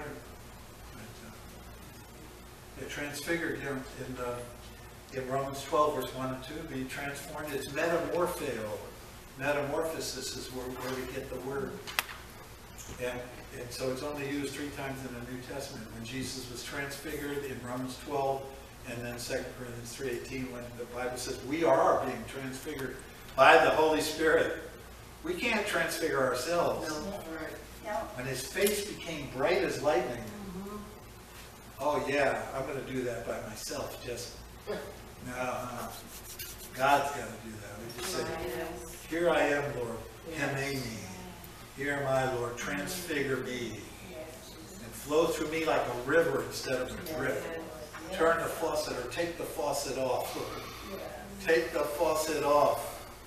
It transfigured here in the in Romans twelve, verse one and two, be transformed. It's metamorpheo. Metamorphosis is where, where we get the word. And, and so it's only used three times in the New Testament. When Jesus was transfigured in Romans twelve, and then Second Corinthians three eighteen, when the Bible says we are being transfigured by the Holy Spirit. We can't transfigure ourselves. No. No. When his face became bright as lightning, mm-hmm. Oh yeah, I'm going to do that by myself. Just no, no. God's got to do that. We just say, here I am, Lord, heme me. Here am I, Lord, transfigure me. And flow through me like a river instead of a drip. Turn the faucet, or take the faucet off. Take the faucet off.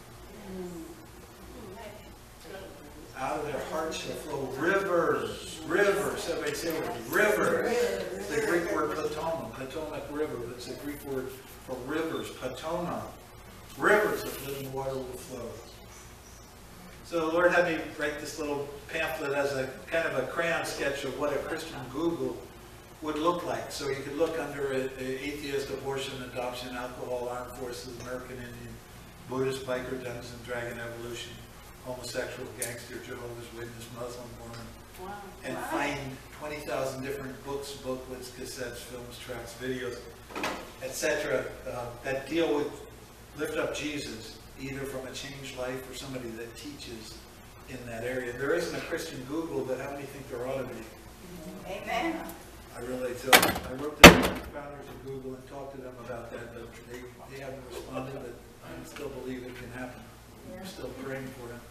Out of their hearts shall flow rivers, rivers. Everybody say it with me. Rivers. It's the Greek word Potomac, Potomac River. It's the Greek word for rivers, Potomac. Rivers of living water will flow. So the Lord had me write this little pamphlet as a kind of a crayon sketch of what a Christian Google would look like. So you could look under it, atheist, abortion, adoption, alcohol, armed forces, American Indian, Buddhist, biker, Dungeons and Dragon, evolution, homosexual, gangster, Jehovah's Witness, Muslim, Mormon, wow. and wow. find twenty thousand different books, booklets, cassettes, films, tracks, videos, et cetera uh, that deal with lift up Jesus, either from a changed life or somebody that teaches in that area. There isn't a Christian Google, but how many think there ought to be? Amen. I really do. I wrote to the founders of Google and talked to them about that, but they, they haven't responded, but I still believe it can happen. I'm still praying for it.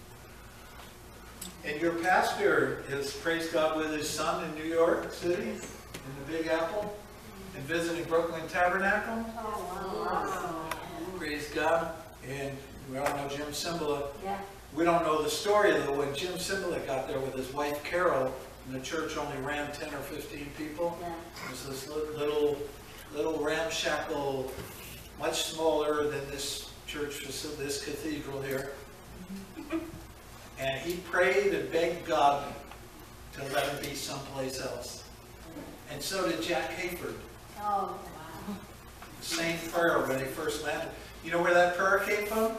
And your pastor is, praise God, with his son in New York City, in the Big Apple, and visiting Victory Tabernacle. Oh, wow. Praise God. And we all know Jim Cymbala. Yeah. We don't know the story, though. When Jim Cymbala got there with his wife Carol, and the church only ran ten or fifteen people, yeah. It was this little, little ramshackle, much smaller than this church facility, this cathedral here. And he prayed and begged God to let him be someplace else. And so did Jack Hayford. Oh, wow. The same prayer when he first landed. You know where that prayer came from?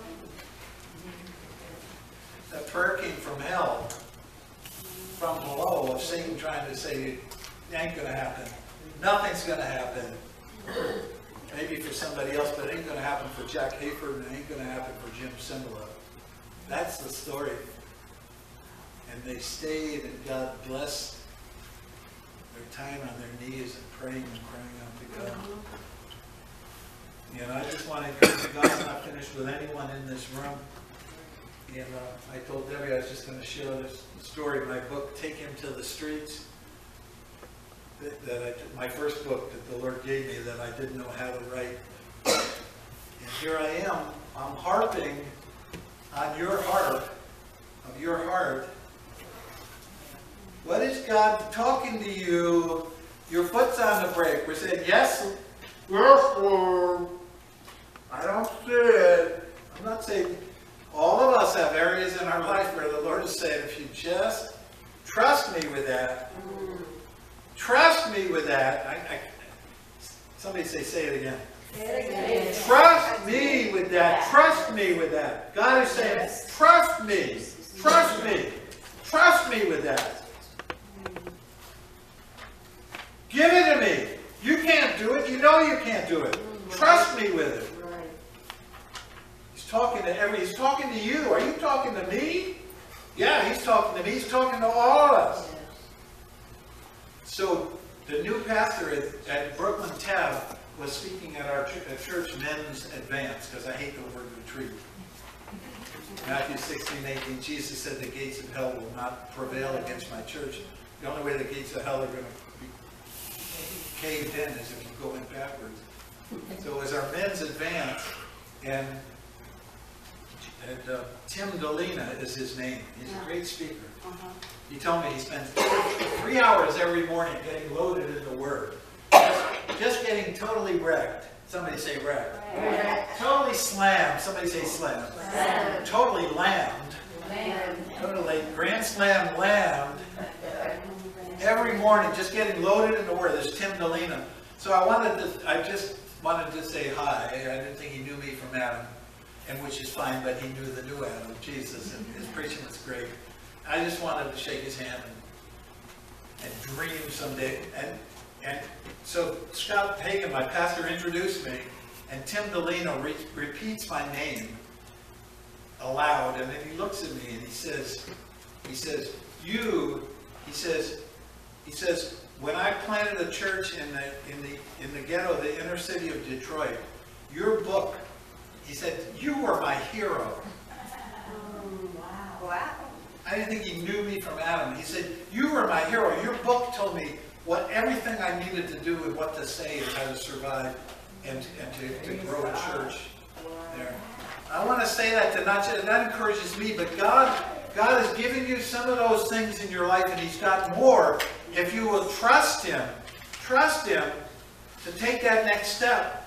That prayer came from hell. From below, of Satan trying to say, it ain't going to happen. Nothing's going to happen. Maybe for somebody else, but it ain't going to happen for Jack Hayford, and it ain't going to happen for Jim Cymbala. That's the story. And they stayed, and God blessed their time on their knees and praying and crying out to God. You know, I just want to encourage you, God's not finished with anyone in this room. And uh, I told Debbie I was just going to share this story in my book, Take Him to the Streets. That, that I, my first book that the Lord gave me that I didn't know how to write. And here I am, I'm harping on your heart, of your heart. What is God talking to you? Your foot's on the brake. We're saying, yes, Yes, Lord. I don't see it. I'm not saying, all of us have areas in our life where the Lord is saying, if you just trust me with that, trust me with that. I, I, somebody say, say it again. Say it again. Trust me with that. Trust me with that. God is saying, trust me. Trust me. Trust me with that. Give it to me. You can't do it. You know you can't do it. Trust me with it. He's talking to every, he's talking to you. Are you talking to me? Yeah, he's talking to me. He's talking to all of us. So the new pastor at, at Brooklyn Tab was speaking at our ch at church men's advance, because I hate the word retreat. Matthew sixteen, eighteen, Jesus said the gates of hell will not prevail against my church. The only way the gates of hell are going to be caved in is if you go in backwards. So it was our men's advance, and, and uh, Tim Dolina is his name. He's a great speaker. Uh-huh. He told me he spends three hours every morning getting loaded in the Word. Just, just getting totally wrecked. Somebody say wrecked. Wrecked. Totally slammed. Somebody say slammed. Slammed. Totally lammed. Lamb. Totally grand slam lammed. Every morning, just getting loaded in the Word. There's Tim Dolina. So I wanted to, I just wanted to say hi. I didn't think he knew me from Adam, and which is fine, but he knew the new Adam, Jesus, and his preaching was great. I just wanted to shake his hand and, and dream someday. And and so Scott Hagan, my pastor, introduced me, and Tim Dolino re repeats my name aloud, and then he looks at me and he says, he says, you, he says, he says, when I planted a church in the in the in the ghetto, the inner city of Detroit, your book, he said, you were my hero. Wow. Wow. I didn't think he knew me from Adam. He said, you were my hero. Your book told me what everything I needed to do and what to say and how to survive and, and to, to grow a church there. I want to say that to not just, that encourages me, but God, God is giving you some of those things in your life, and He's got more. If you will trust Him, trust Him to take that next step.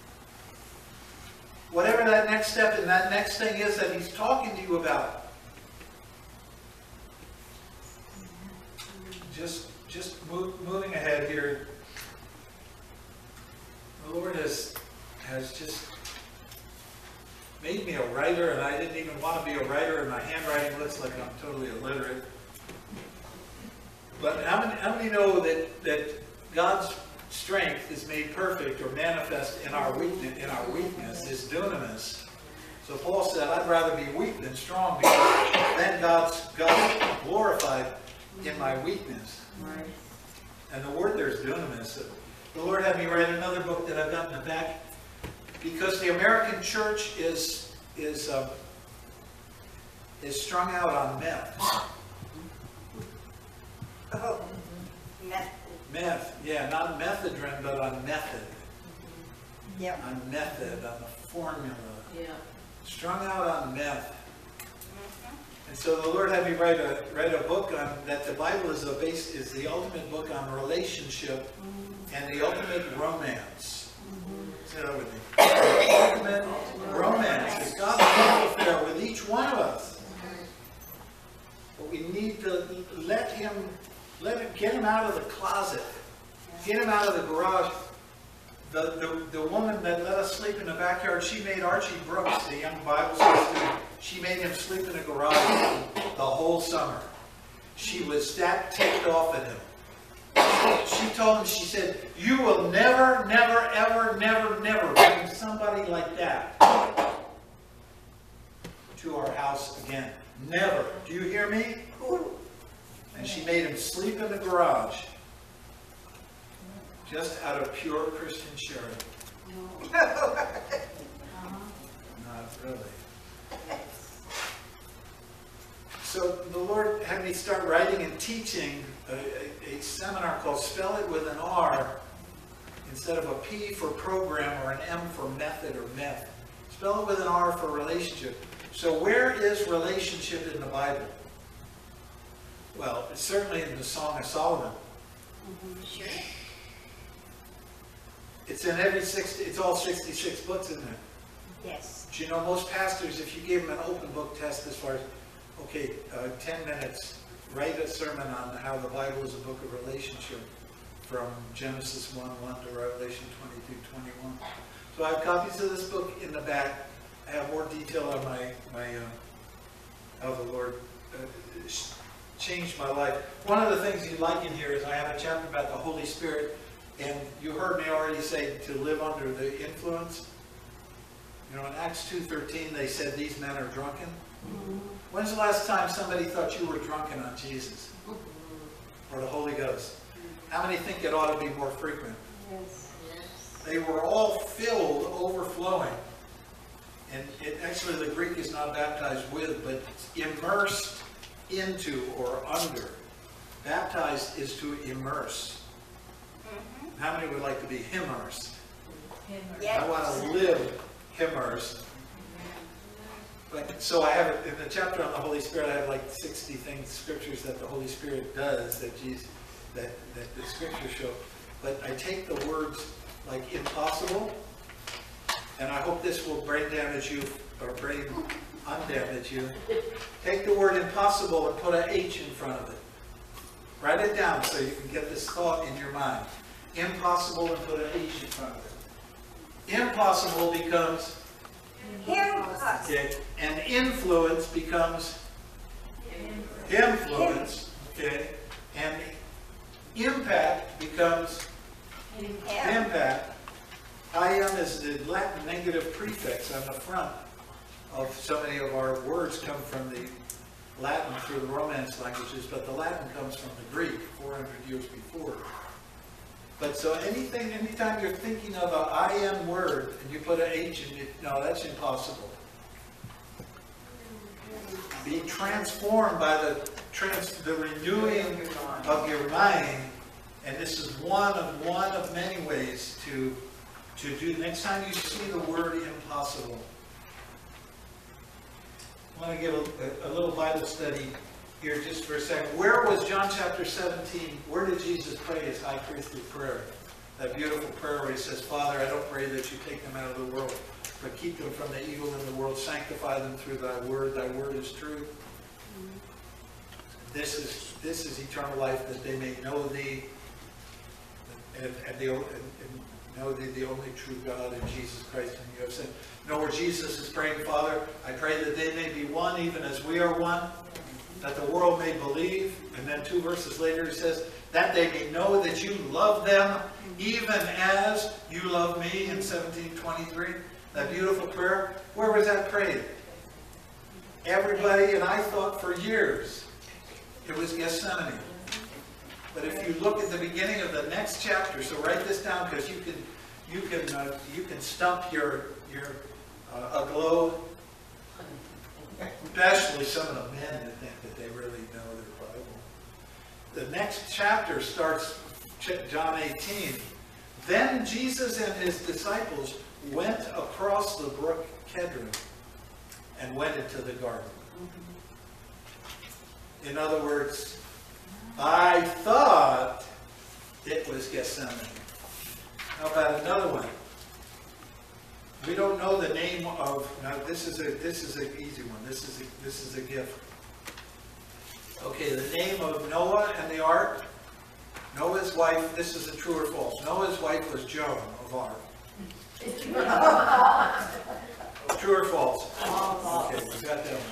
Whatever that next step and that next thing is that He's talking to you about. Just, just move, moving ahead here. The Lord has, has just made me a writer, and I didn't even want to be a writer, and my handwriting looks like I'm totally illiterate. But how many, how many know that, that God's strength is made perfect or manifest in our weakness, in our weakness, His dunamis. So Paul said, I'd rather be weak than strong, because then God's, God's glorified in my weakness. Right. And the word there is dunamis. The Lord had me write another book that I've got in the back, because the American church is is uh, is strung out on meth. Oh. Meth. Meth, yeah, not methadone, but on method. Yep. On method, on the formula. Yeah. Strung out on meth. And so the Lord had me write a write a book on that. The Bible is the base is the ultimate book on relationship and the ultimate romance. Say that with me. The ultimate romance is God's love affair with each one of us. But we need to let Him, let him get Him out of the closet, get Him out of the garage. The, the, the woman that let us sleep in the backyard, she made Archie Brooks, the young Bible student, she made him sleep in the garage the whole summer. She was that ticked off at him. She told him, she said, you will never, never, ever, never, never bring somebody like that to our house again. Never. Do you hear me? And she made him sleep in the garage. Just out of pure Christian charity. Not really. So the Lord had me start writing and teaching a, a, a seminar called Spell It with an R instead of a P for program or an M for method or meth. Spell it with an R for relationship. So where is relationship in the Bible? Well, it's certainly in the Song of Solomon. Mm-hmm. Sure. It's in every sixty, it's all sixty-six books in there. Yes. But you know, most pastors, if you gave them an open book test as far as, okay, uh, ten minutes, write a sermon on how the Bible is a book of relationship from Genesis one one to Revelation twenty-two twenty-one. So I have copies of this book in the back. I have more detail on my, my uh, how the Lord uh, changed my life. One of the things you like in here is I have a chapter about the Holy Spirit, and you heard me already say to live under the influence. You know, in Acts two thirteen, they said these men are drunken. Mm-hmm. When's the last time somebody thought you were drunken on Jesus? Mm-hmm. Or the Holy Ghost? Mm-hmm. How many think it ought to be more frequent? Yes. Yes. They were all filled, overflowing. And it, actually the Greek is not baptized with, but immersed into or under. Baptized is to immerse. Mm-hmm. How many would like to be immersed? Yes. I want to live immersed. But, so I have it in the chapter on the Holy Spirit. I have like sixty things, scriptures that the Holy Spirit does that Jesus, that that the scriptures show. But I take the words like impossible, and I hope this will brain damage you or brain undamage you. Take the word impossible and put an H in front of it. Write it down so you can get this thought in your mind. Impossible and put an H in front of it. Impossible becomes okay, and influence becomes influence, okay, and impact becomes impact. I am is the Latin negative prefix on the front of so many of our words come from the Latin through the Romance languages, but the Latin comes from the Greek four hundred years before. But so anything, anytime you're thinking of a I am word and you put an H in it, no, that's impossible. Be transformed by the trans, the renewing of your mind, and this is one of one of many ways to to do. Next time you see the word impossible, I want to give a, a little Bible study here just for a second. Where was John chapter seventeen? Where did Jesus pray his high priestly prayer? That beautiful prayer where he says, Father, I don't pray that you take them out of the world, but keep them from the evil in the world. Sanctify them through thy word. Thy word is truth. Mm-hmm. This is this is eternal life, that they may know thee, and, and, the, and, and know thee, the only true God, and Jesus Christ whom you have sent. You know where Jesus is praying, Father, I pray that they may be one, even as we are one, that the world may believe. And then two verses later he says, that they may know that you love them even as you love me, in seventeen twenty-three. That beautiful prayer. Where was that prayed? Everybody, and I thought for years it was Gethsemane. But if you look at the beginning of the next chapter, so write this down because you can you can uh, you can stump your your uh, aglow, especially some of the men that think that they really know their Bible. The next chapter starts John eighteen. Then Jesus and his disciples went across the brook Kedron and went into the garden. In other words, I thought it was Gethsemane. How about another one? We don't know the name of. Now this is a this is an easy one. This is a, this is a gift. Okay, the name of Noah and the ark. Noah's wife. This is a true or false. Noah's wife was Joan of Arc. True or false? Okay, we got that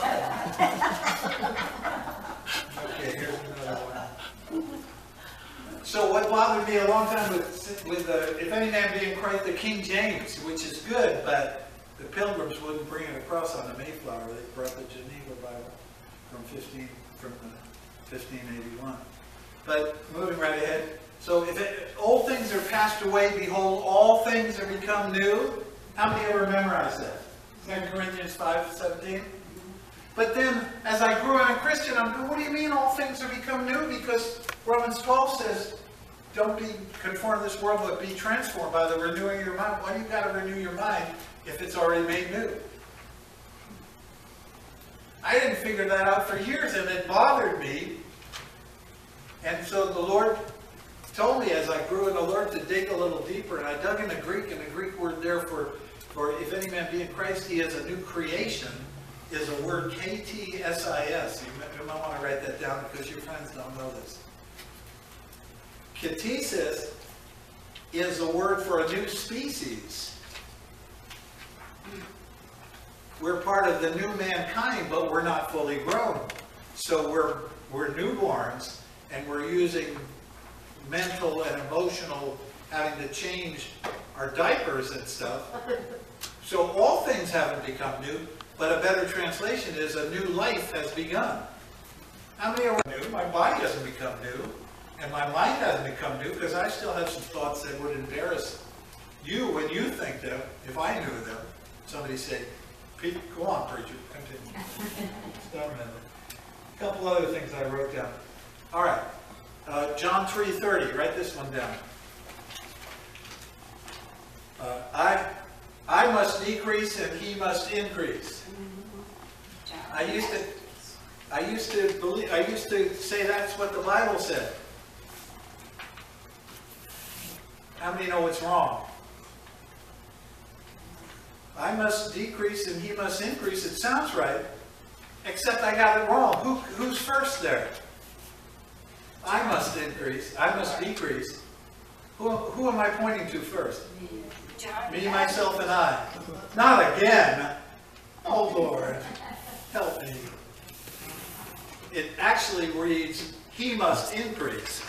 one. Okay, here's another one. So what bothered me a long time with, with uh, if any man be in Christ, the King James, which is good, but the Pilgrims wouldn't bring it across on the Mayflower. They brought the Geneva Bible from fifteen from fifteen eighty-one. But moving right ahead. So if it, old things are passed away, behold, all things are become new. How many ever memorized that? Second Corinthians five seventeen. But then, as I grew up a Christian, I'm going, what do you mean all things are become new? Because Romans twelve says, don't be conformed to this world, but be transformed by the renewing of your mind. Why do you got to renew your mind if it's already made new? I didn't figure that out for years, and it bothered me. And so the Lord told me as I grew in the Lord to dig a little deeper, and I dug in the Greek, and the Greek word there for, for if any man be in Christ, he is a new creation, is a word K T S I S. You might, you might want to write that down because your friends don't know this. Ktesis is a word for a new species. We're part of the new mankind, but we're not fully grown. So we're, we're newborns, and we're using mental and emotional, having to change our diapers and stuff. So all things haven't become new, but a better translation is a new life has begun. How many are new? My body hasn't become new, and my mind hasn't become new, because I still have some thoughts that would embarrass you when you think them, if I knew them. Somebody say, Pete, go on, preacher, continue. Stop a minute. A couple other things I wrote down. All right, uh, John three thirty, write this one down. Uh, I, I must decrease and he must increase. I used to, I used to believe, I used to say that's what the Bible said. How many know it's wrong? I must decrease and he must increase. It sounds right, except I got it wrong. Who, who's first there? I must increase. I must decrease. Who, who am I pointing to first? Me, myself, and I. Not again. Oh, Lord, help me. It actually reads, he must increase.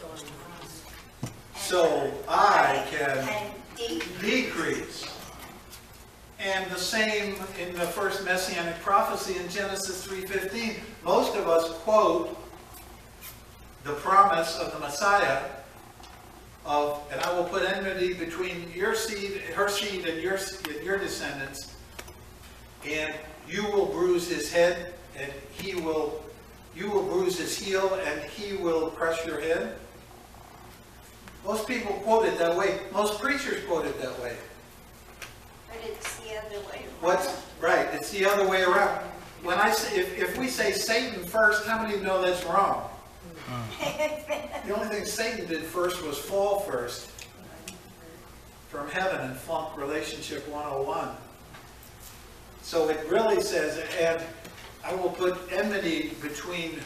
So I can decrease. And the same in the first Messianic prophecy in Genesis three fifteen. Most of us quote the promise of the Messiah of, and I will put enmity between your seed, her seed, and your, and your descendants, and you will bruise his head, and he will, you will bruise his heel, and he will crush your head. Most people quote it that way. Most preachers quote it that way. But it's the other way around. What's right? It's the other way around. When I say, if, if we say Satan first, how many know that's wrong? The only thing Satan did first was fall first from heaven and flunk relationship one oh one. So it really says, and I will put enmity between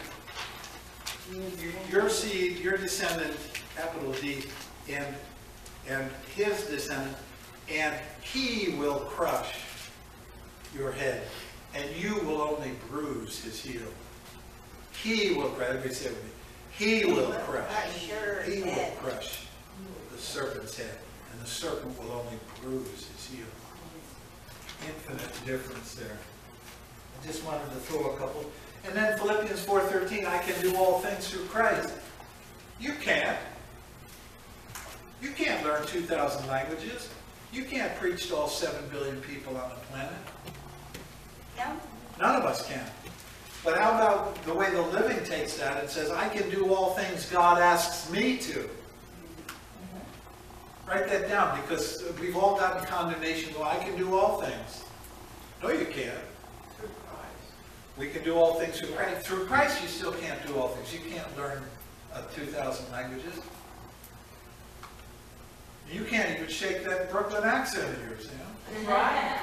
your seed, your descendant, capital D, and, and his descendant, and he will crush your head, and you will only bruise his heel. He will crush, everybody say with me, he will crush, he will crush the serpent's head, and the serpent will only bruise his heel. Infinite difference there. I just wanted to throw a couple. And then Philippians four thirteen, I can do all things through Christ. You can't. You can't learn two thousand languages. You can't preach to all seven billion people on the planet. No. None of us can. But how about the way the living takes that and says, I can do all things God asks me to. Mm-hmm. Write that down, because we've all gotten condemnation. Well, I can do all things. No, you can't. Through Christ. We can do all things through Christ. Through Christ, you still can't do all things. You can't learn uh, two thousand languages. You can't even shake that Brooklyn accent of yours, you know? Right.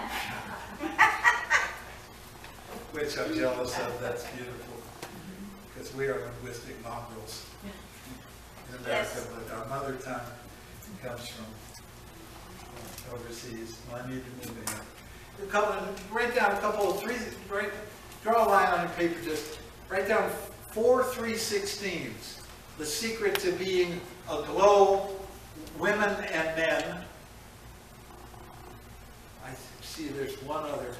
Which I'm jealous of. That's beautiful. Because we are linguistic mongrels in America, Yes. but our mother tongue comes from overseas. Well, I need to move in. A couple, write down a couple of three, write, draw a line on your paper, just write down four three sixteens. The secret to being aglow, women and men. I see there's one other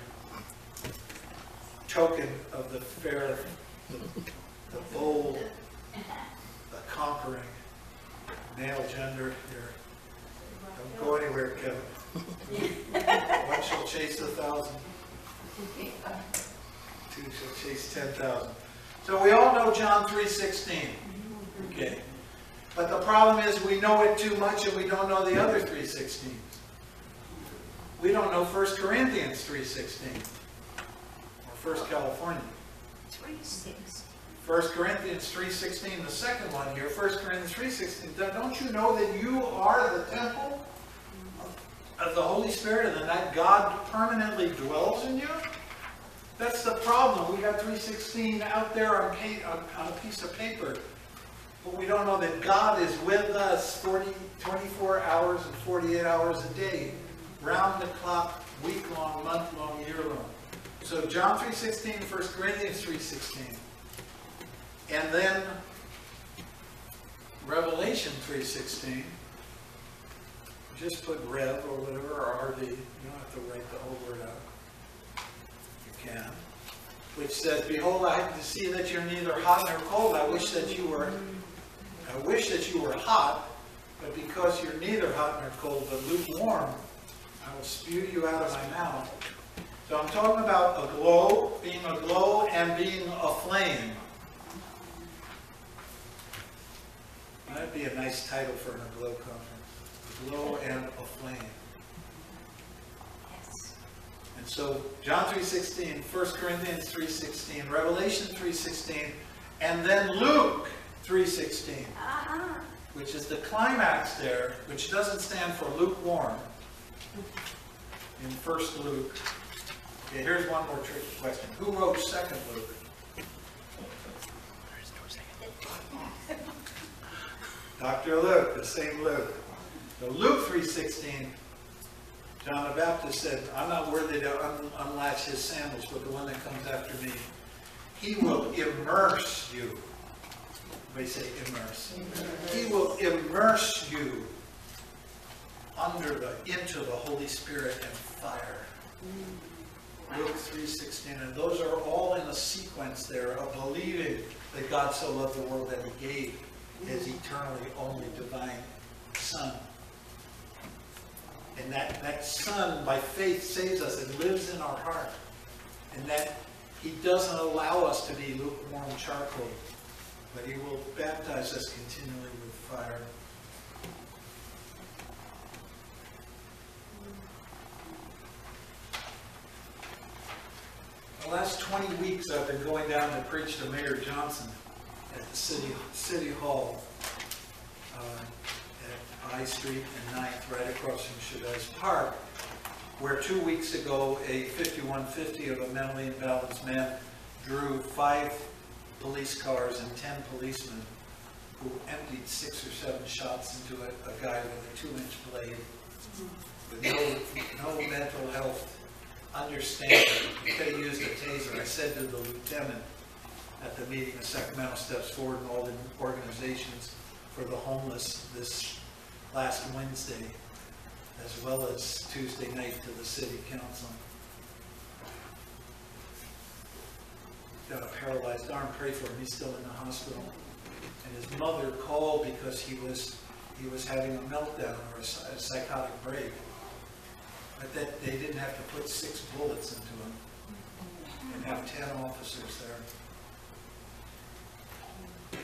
token of the fair, the, the bold, the conquering male gender here. Don't go anywhere, Kevin. One shall chase a thousand. Two shall chase ten thousand. So we all know John three sixteen. Okay. But the problem is we know it too much and we don't know the other three sixteens. We don't know First Corinthians three sixteen. Or First California. Three six. First Corinthians three sixteen, the second one here, First Corinthians three sixteen, don't you know that you are the temple of the Holy Spirit and that God permanently dwells in you? That's the problem. We got three sixteen out there on, on, on a piece of paper, but we don't know that God is with us forty, twenty-four hours and forty-eight hours a day, round the clock, week long, month long, year long. So John three sixteen, First Corinthians three sixteen. And then Revelation three sixteen. Just put Rev or whatever, or R D. You don't have to write the whole word out. You can. Which says, behold, I have to see that you're neither hot nor cold. I wish that you were, I wish that you were hot, but because you're neither hot nor cold, but lukewarm, I will spew you out of my mouth. So I'm talking about a glow, being a glow, and being a flame. That'd be a nice title for an aglow conference. A glow and a flame. Yes. And so John three sixteen, First Corinthians three sixteen, Revelation three sixteen, and then Luke three sixteen, Uh-huh. which is the climax there, which doesn't stand for lukewarm in First Luke. Okay, here's one more tricky question. Who wrote Second Luke? Doctor Luke, the same Luke. So Luke three sixteen, John the Baptist said, I'm not worthy to un unlatch his sandals, but the one that comes after me, he will immerse you. They say immerse. He will immerse you under the, into the Holy Spirit and fire. Luke three sixteen, and those are all in a sequence there of believing that God so loved the world that he gave his eternally only divine Son. And that, that Son, by faith, saves us and lives in our heart. And that he doesn't allow us to be lukewarm charcoal, but he will baptize us continually with fire. The last twenty weeks I've been going down to preach to Mayor Johnson at the city, city hall uh, at I Street and ninth, right across from Chavez Park, where two weeks ago a fifty-one fifty of a mentally imbalanced man drew five police cars and ten policemen who emptied six or seven shots into a, a guy with a two-inch blade with no, no mental health understanding. He could have used a taser. I said to the lieutenant at the meeting of Sacramento Steps Forward and all the organizations for the homeless this last Wednesday, as well as Tuesday night to the city council. Got a paralyzed arm. Pray for him. He's still in the hospital. And his mother called because he was he was having a meltdown or a, a psychotic break. But that they didn't have to put six bullets into him and have ten officers there.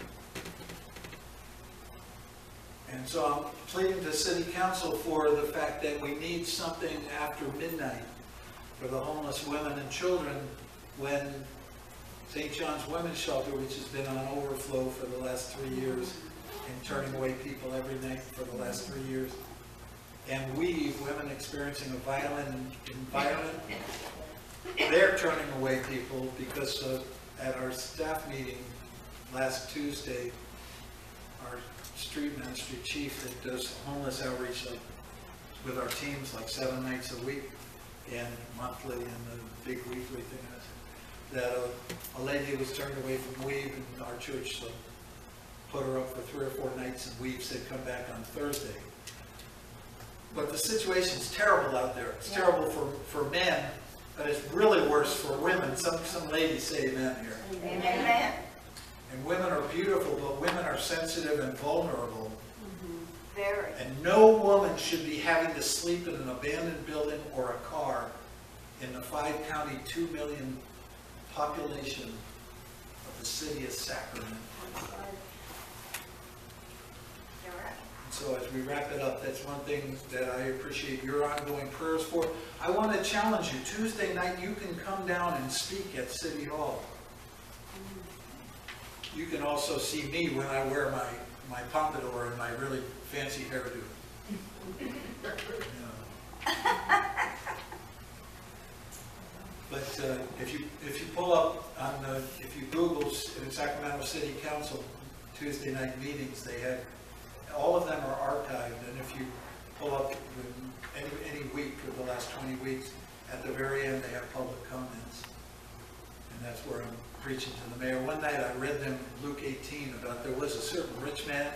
And so I'm pleading to City Council for the fact that we need something after midnight for the homeless women and children when Saint John's Women's Shelter, which has been on overflow for the last three years and turning away people every night for the last three years. And we, women experiencing a violent environment, they're turning away people because uh, at our staff meeting last Tuesday, our street ministry chief that does homeless outreach like, with our teams like seven nights a week and monthly and the big weekly thing, that uh, a lady was turned away from Weave and our church so put her up for three or four nights and Weave said come back on Thursday. But the situation's terrible out there. It's yeah. terrible for, for men, but it's really worse for women. Some, some ladies say amen here. Amen. And women are beautiful, but women are sensitive and vulnerable. Mm-hmm. Very. And no woman should be having to sleep in an abandoned building or a car in the five county, two million population of the city of Sacramento. So as we wrap it up, that's one thing that I appreciate your ongoing prayers for. I want to challenge you. Tuesday night, you can come down and speak at City Hall. you can also see me when I wear my, my pompadour and my really fancy hairdo. You know. But uh, if you if you pull up on the, if you Google Sacramento City Council Tuesday night meetings, they have, all of them are archived, and if you pull up any, any week for the last twenty weeks, at the very end they have public comments. And that's where I'm preaching to the mayor. One night I read them Luke eighteen about there was a certain rich man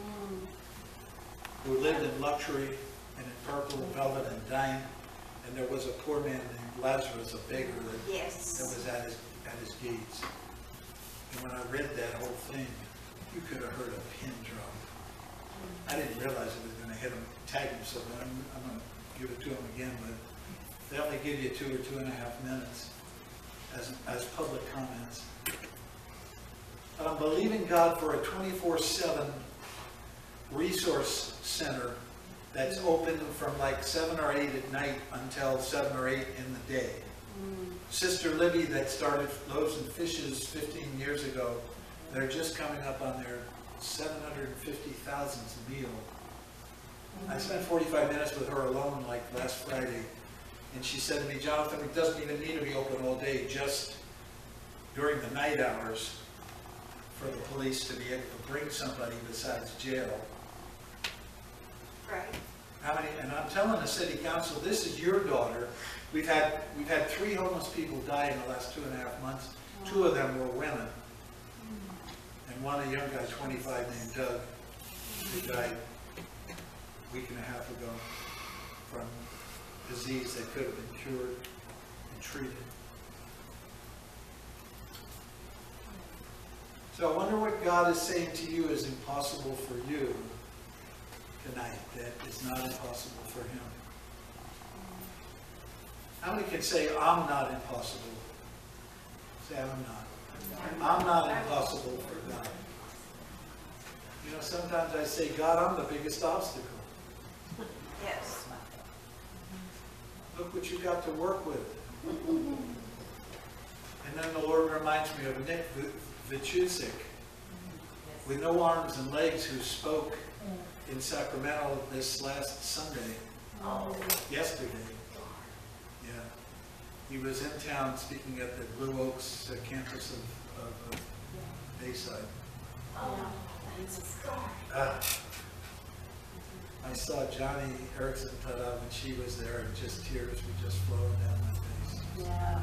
who lived in luxury and in purple and velvet and dined, and there was a poor man named Lazarus, a beggar, that, Yes. that was at his, at his gates. And when I read that whole thing, you could have heard a pin drop. I didn't realize it was going to hit him, tag him, so I'm, I'm going to give it to him again, but they only give you two or two and a half minutes as, as public comments. But I'm believing God for a twenty-four seven resource center that's open from like seven or eight at night until seven or eight in the day. Mm. Sister Libby that started Loaves and Fishes fifteen years ago, they're just coming up on their seven hundred fifty thousandth meal. Mm-hmm. I spent forty-five minutes with her alone like last Friday, and she said to me, Jonathan, it doesn't even need to be open all day, just during the night hours for the police to be able to bring somebody besides jail. Right. How many, and I'm telling the city council, this is your daughter. We've had, we've had three homeless people die in the last two and a half months. Two of them were women. And one, a young guy, twenty-five, named Doug, who died a week and a half ago from disease that could have been cured and treated. So I wonder what God is saying to you is impossible for you tonight, that is not impossible for him. How many can say, I'm not impossible? Say, I'm not. I'm not impossible for God. You know, sometimes I say, God, I'm the biggest obstacle. Yes. Look what you got to work with. And then the Lord reminds me of Nick Vujicic, with no arms and legs, who spoke in Sacramento this last Sunday, oh. yesterday. Yeah. He was in town speaking at the Blue Oaks uh, campus of, of uh, Bayside. Oh, Uh, I saw Johnny Erickson put up, and she was there, and just tears were just flowing down my face. yeah.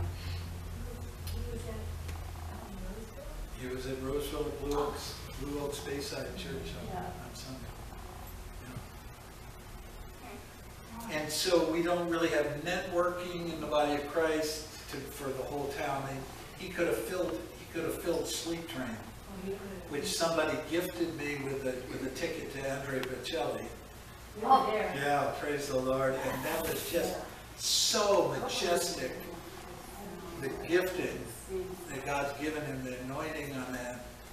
He was at Roseville at Blue Oaks, Blue Oaks Bayside Church on, Yeah. on Sunday. Yeah. And so we don't really have networking in the body of Christ to, for the whole town. He, he could have filled he could have filled Sleep Train, which somebody gifted me with a with a ticket to Andre Bocelli. Oh, there. Yeah, praise the Lord. And that was just so majestic. The gifting that God's given him, the anointing on that.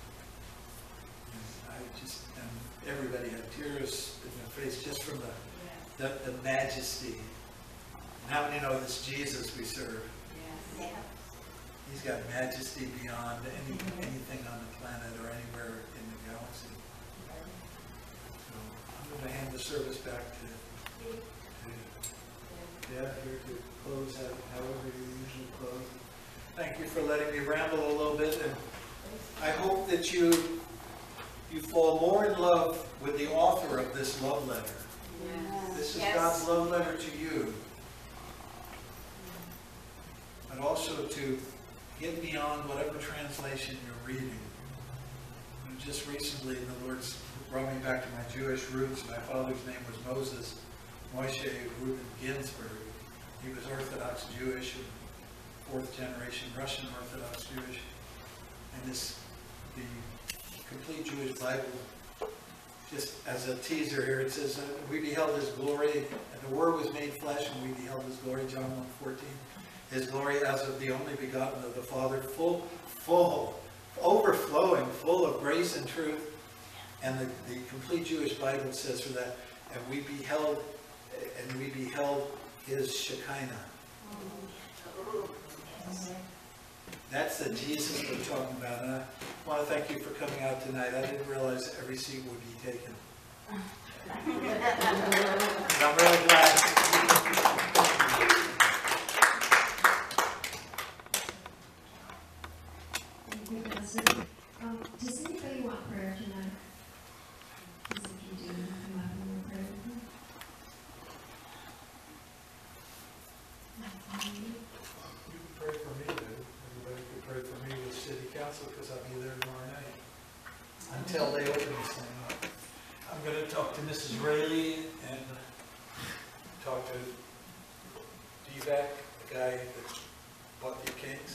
And I just, and everybody had tears in their face just from the, the, the majesty. And how many know this Jesus we serve? Yeah. He's got majesty beyond any, anything on the planet or anywhere in the galaxy. So I'm going to hand the service back to, to yeah, here to close out however you usually close. Thank you for letting me ramble a little bit, and I hope that you you fall more in love with the author of this love letter. Yes. This is Yes. God's love letter to you, but also to get beyond whatever translation you're reading. And just recently, the Lord's brought me back to my Jewish roots. My father's name was Moses Moshe Reuben Ginsburg. He was Orthodox Jewish, and fourth generation Russian Orthodox Jewish. And this, the complete Jewish Bible, just as a teaser here, it says, uh, we beheld his glory, and the Word was made flesh, and we beheld his glory, John one fourteen. His glory as of the only begotten of the Father, full, full, overflowing, full of grace and truth. And the, the complete Jewish Bible says for that, and we beheld, and we beheld his Shekinah. That's the Jesus we're talking about. Huh? I want to thank you for coming out tonight. I didn't realize every seat would be taken. And I'm really glad. Thank you, Pastor. Um, does anybody want prayer tonight? Because if you do, come up and we'll pray with you. You can pray for me, dude. Everybody could pray for me with city council because I'll be there tomorrow night. Until they open this thing up. I'm going to talk to Missus Rayleigh and talk to D-Vac, the guy that bought the Kings.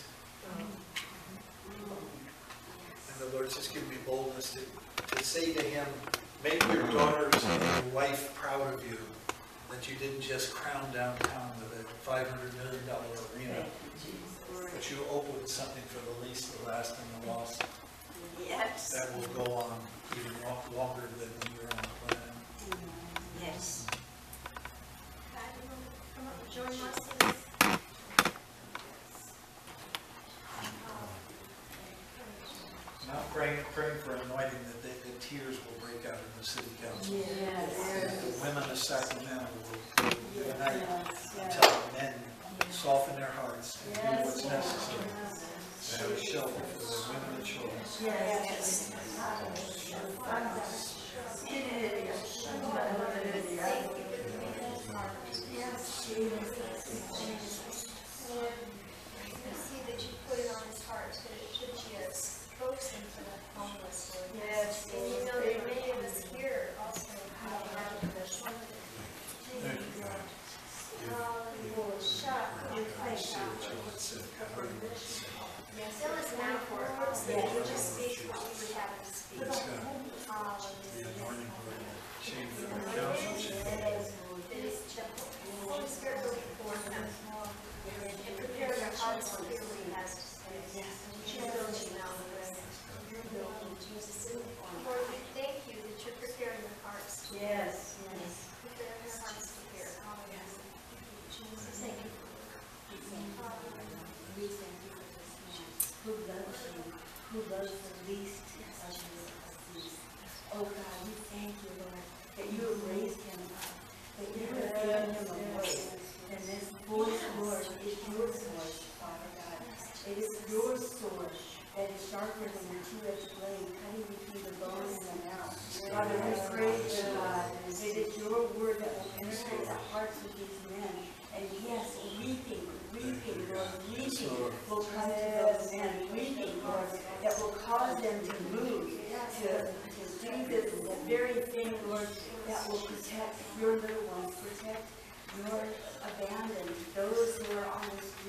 And the Lord's just given me boldness to, to say to him, make your daughters and your wife proud of you, that you didn't just crown downtown with a five hundred million dollars arena, but you opened something for the least, the last, and the lost. Yes. That will go on even lo- longer than when you're on the planet. Yes. God, you want to come up and join us in this? Now praying, praying for anointing that they, the tears will break out in the city council. Yes. The women of Sacramento will unite until the men soften their hearts and do what's necessary to have a shelter for the women and children. Yes. I see that you put it on his heart that it should be a spokesman for the homeless, Lord. Yes. And you know, there are many of us here also who have this. Thank you, God. Hallelujah. Shut up. I see what you would say. I heard what you said. Fill his mouth, Lord, so that he would just speak what you would have him speak. Yes, God. The Hallelujah. anointing will change the council. It is temple. Holy Spirit, go before him and prepare their hearts to hear what he has to say. You fill his mouth with your will in Jesus' name. Lord, we thank you that you're preparing their hearts to hear. Yes, yes. Prepare their hearts to hear. Hallelujah. Jesus, thank you. We thank you for this man who loves you, who loves the least of these. Oh God, we thank you, Lord, that you have raised him up, that you have given him a voice. And this voice, Lord, is your voice, Father God. It is your sword that is sharper than a two-edged blade, cutting between the bone and the marrow. Father, we pray, dear God, that it is your word that will penetrate the hearts of these men. And yes, weeping, weeping, Lord, weeping will come to those men, weeping, Lord, that will cause them to move, to, to do this, the very thing, Lord, that will protect your little ones, protect your abandoned, those who are on the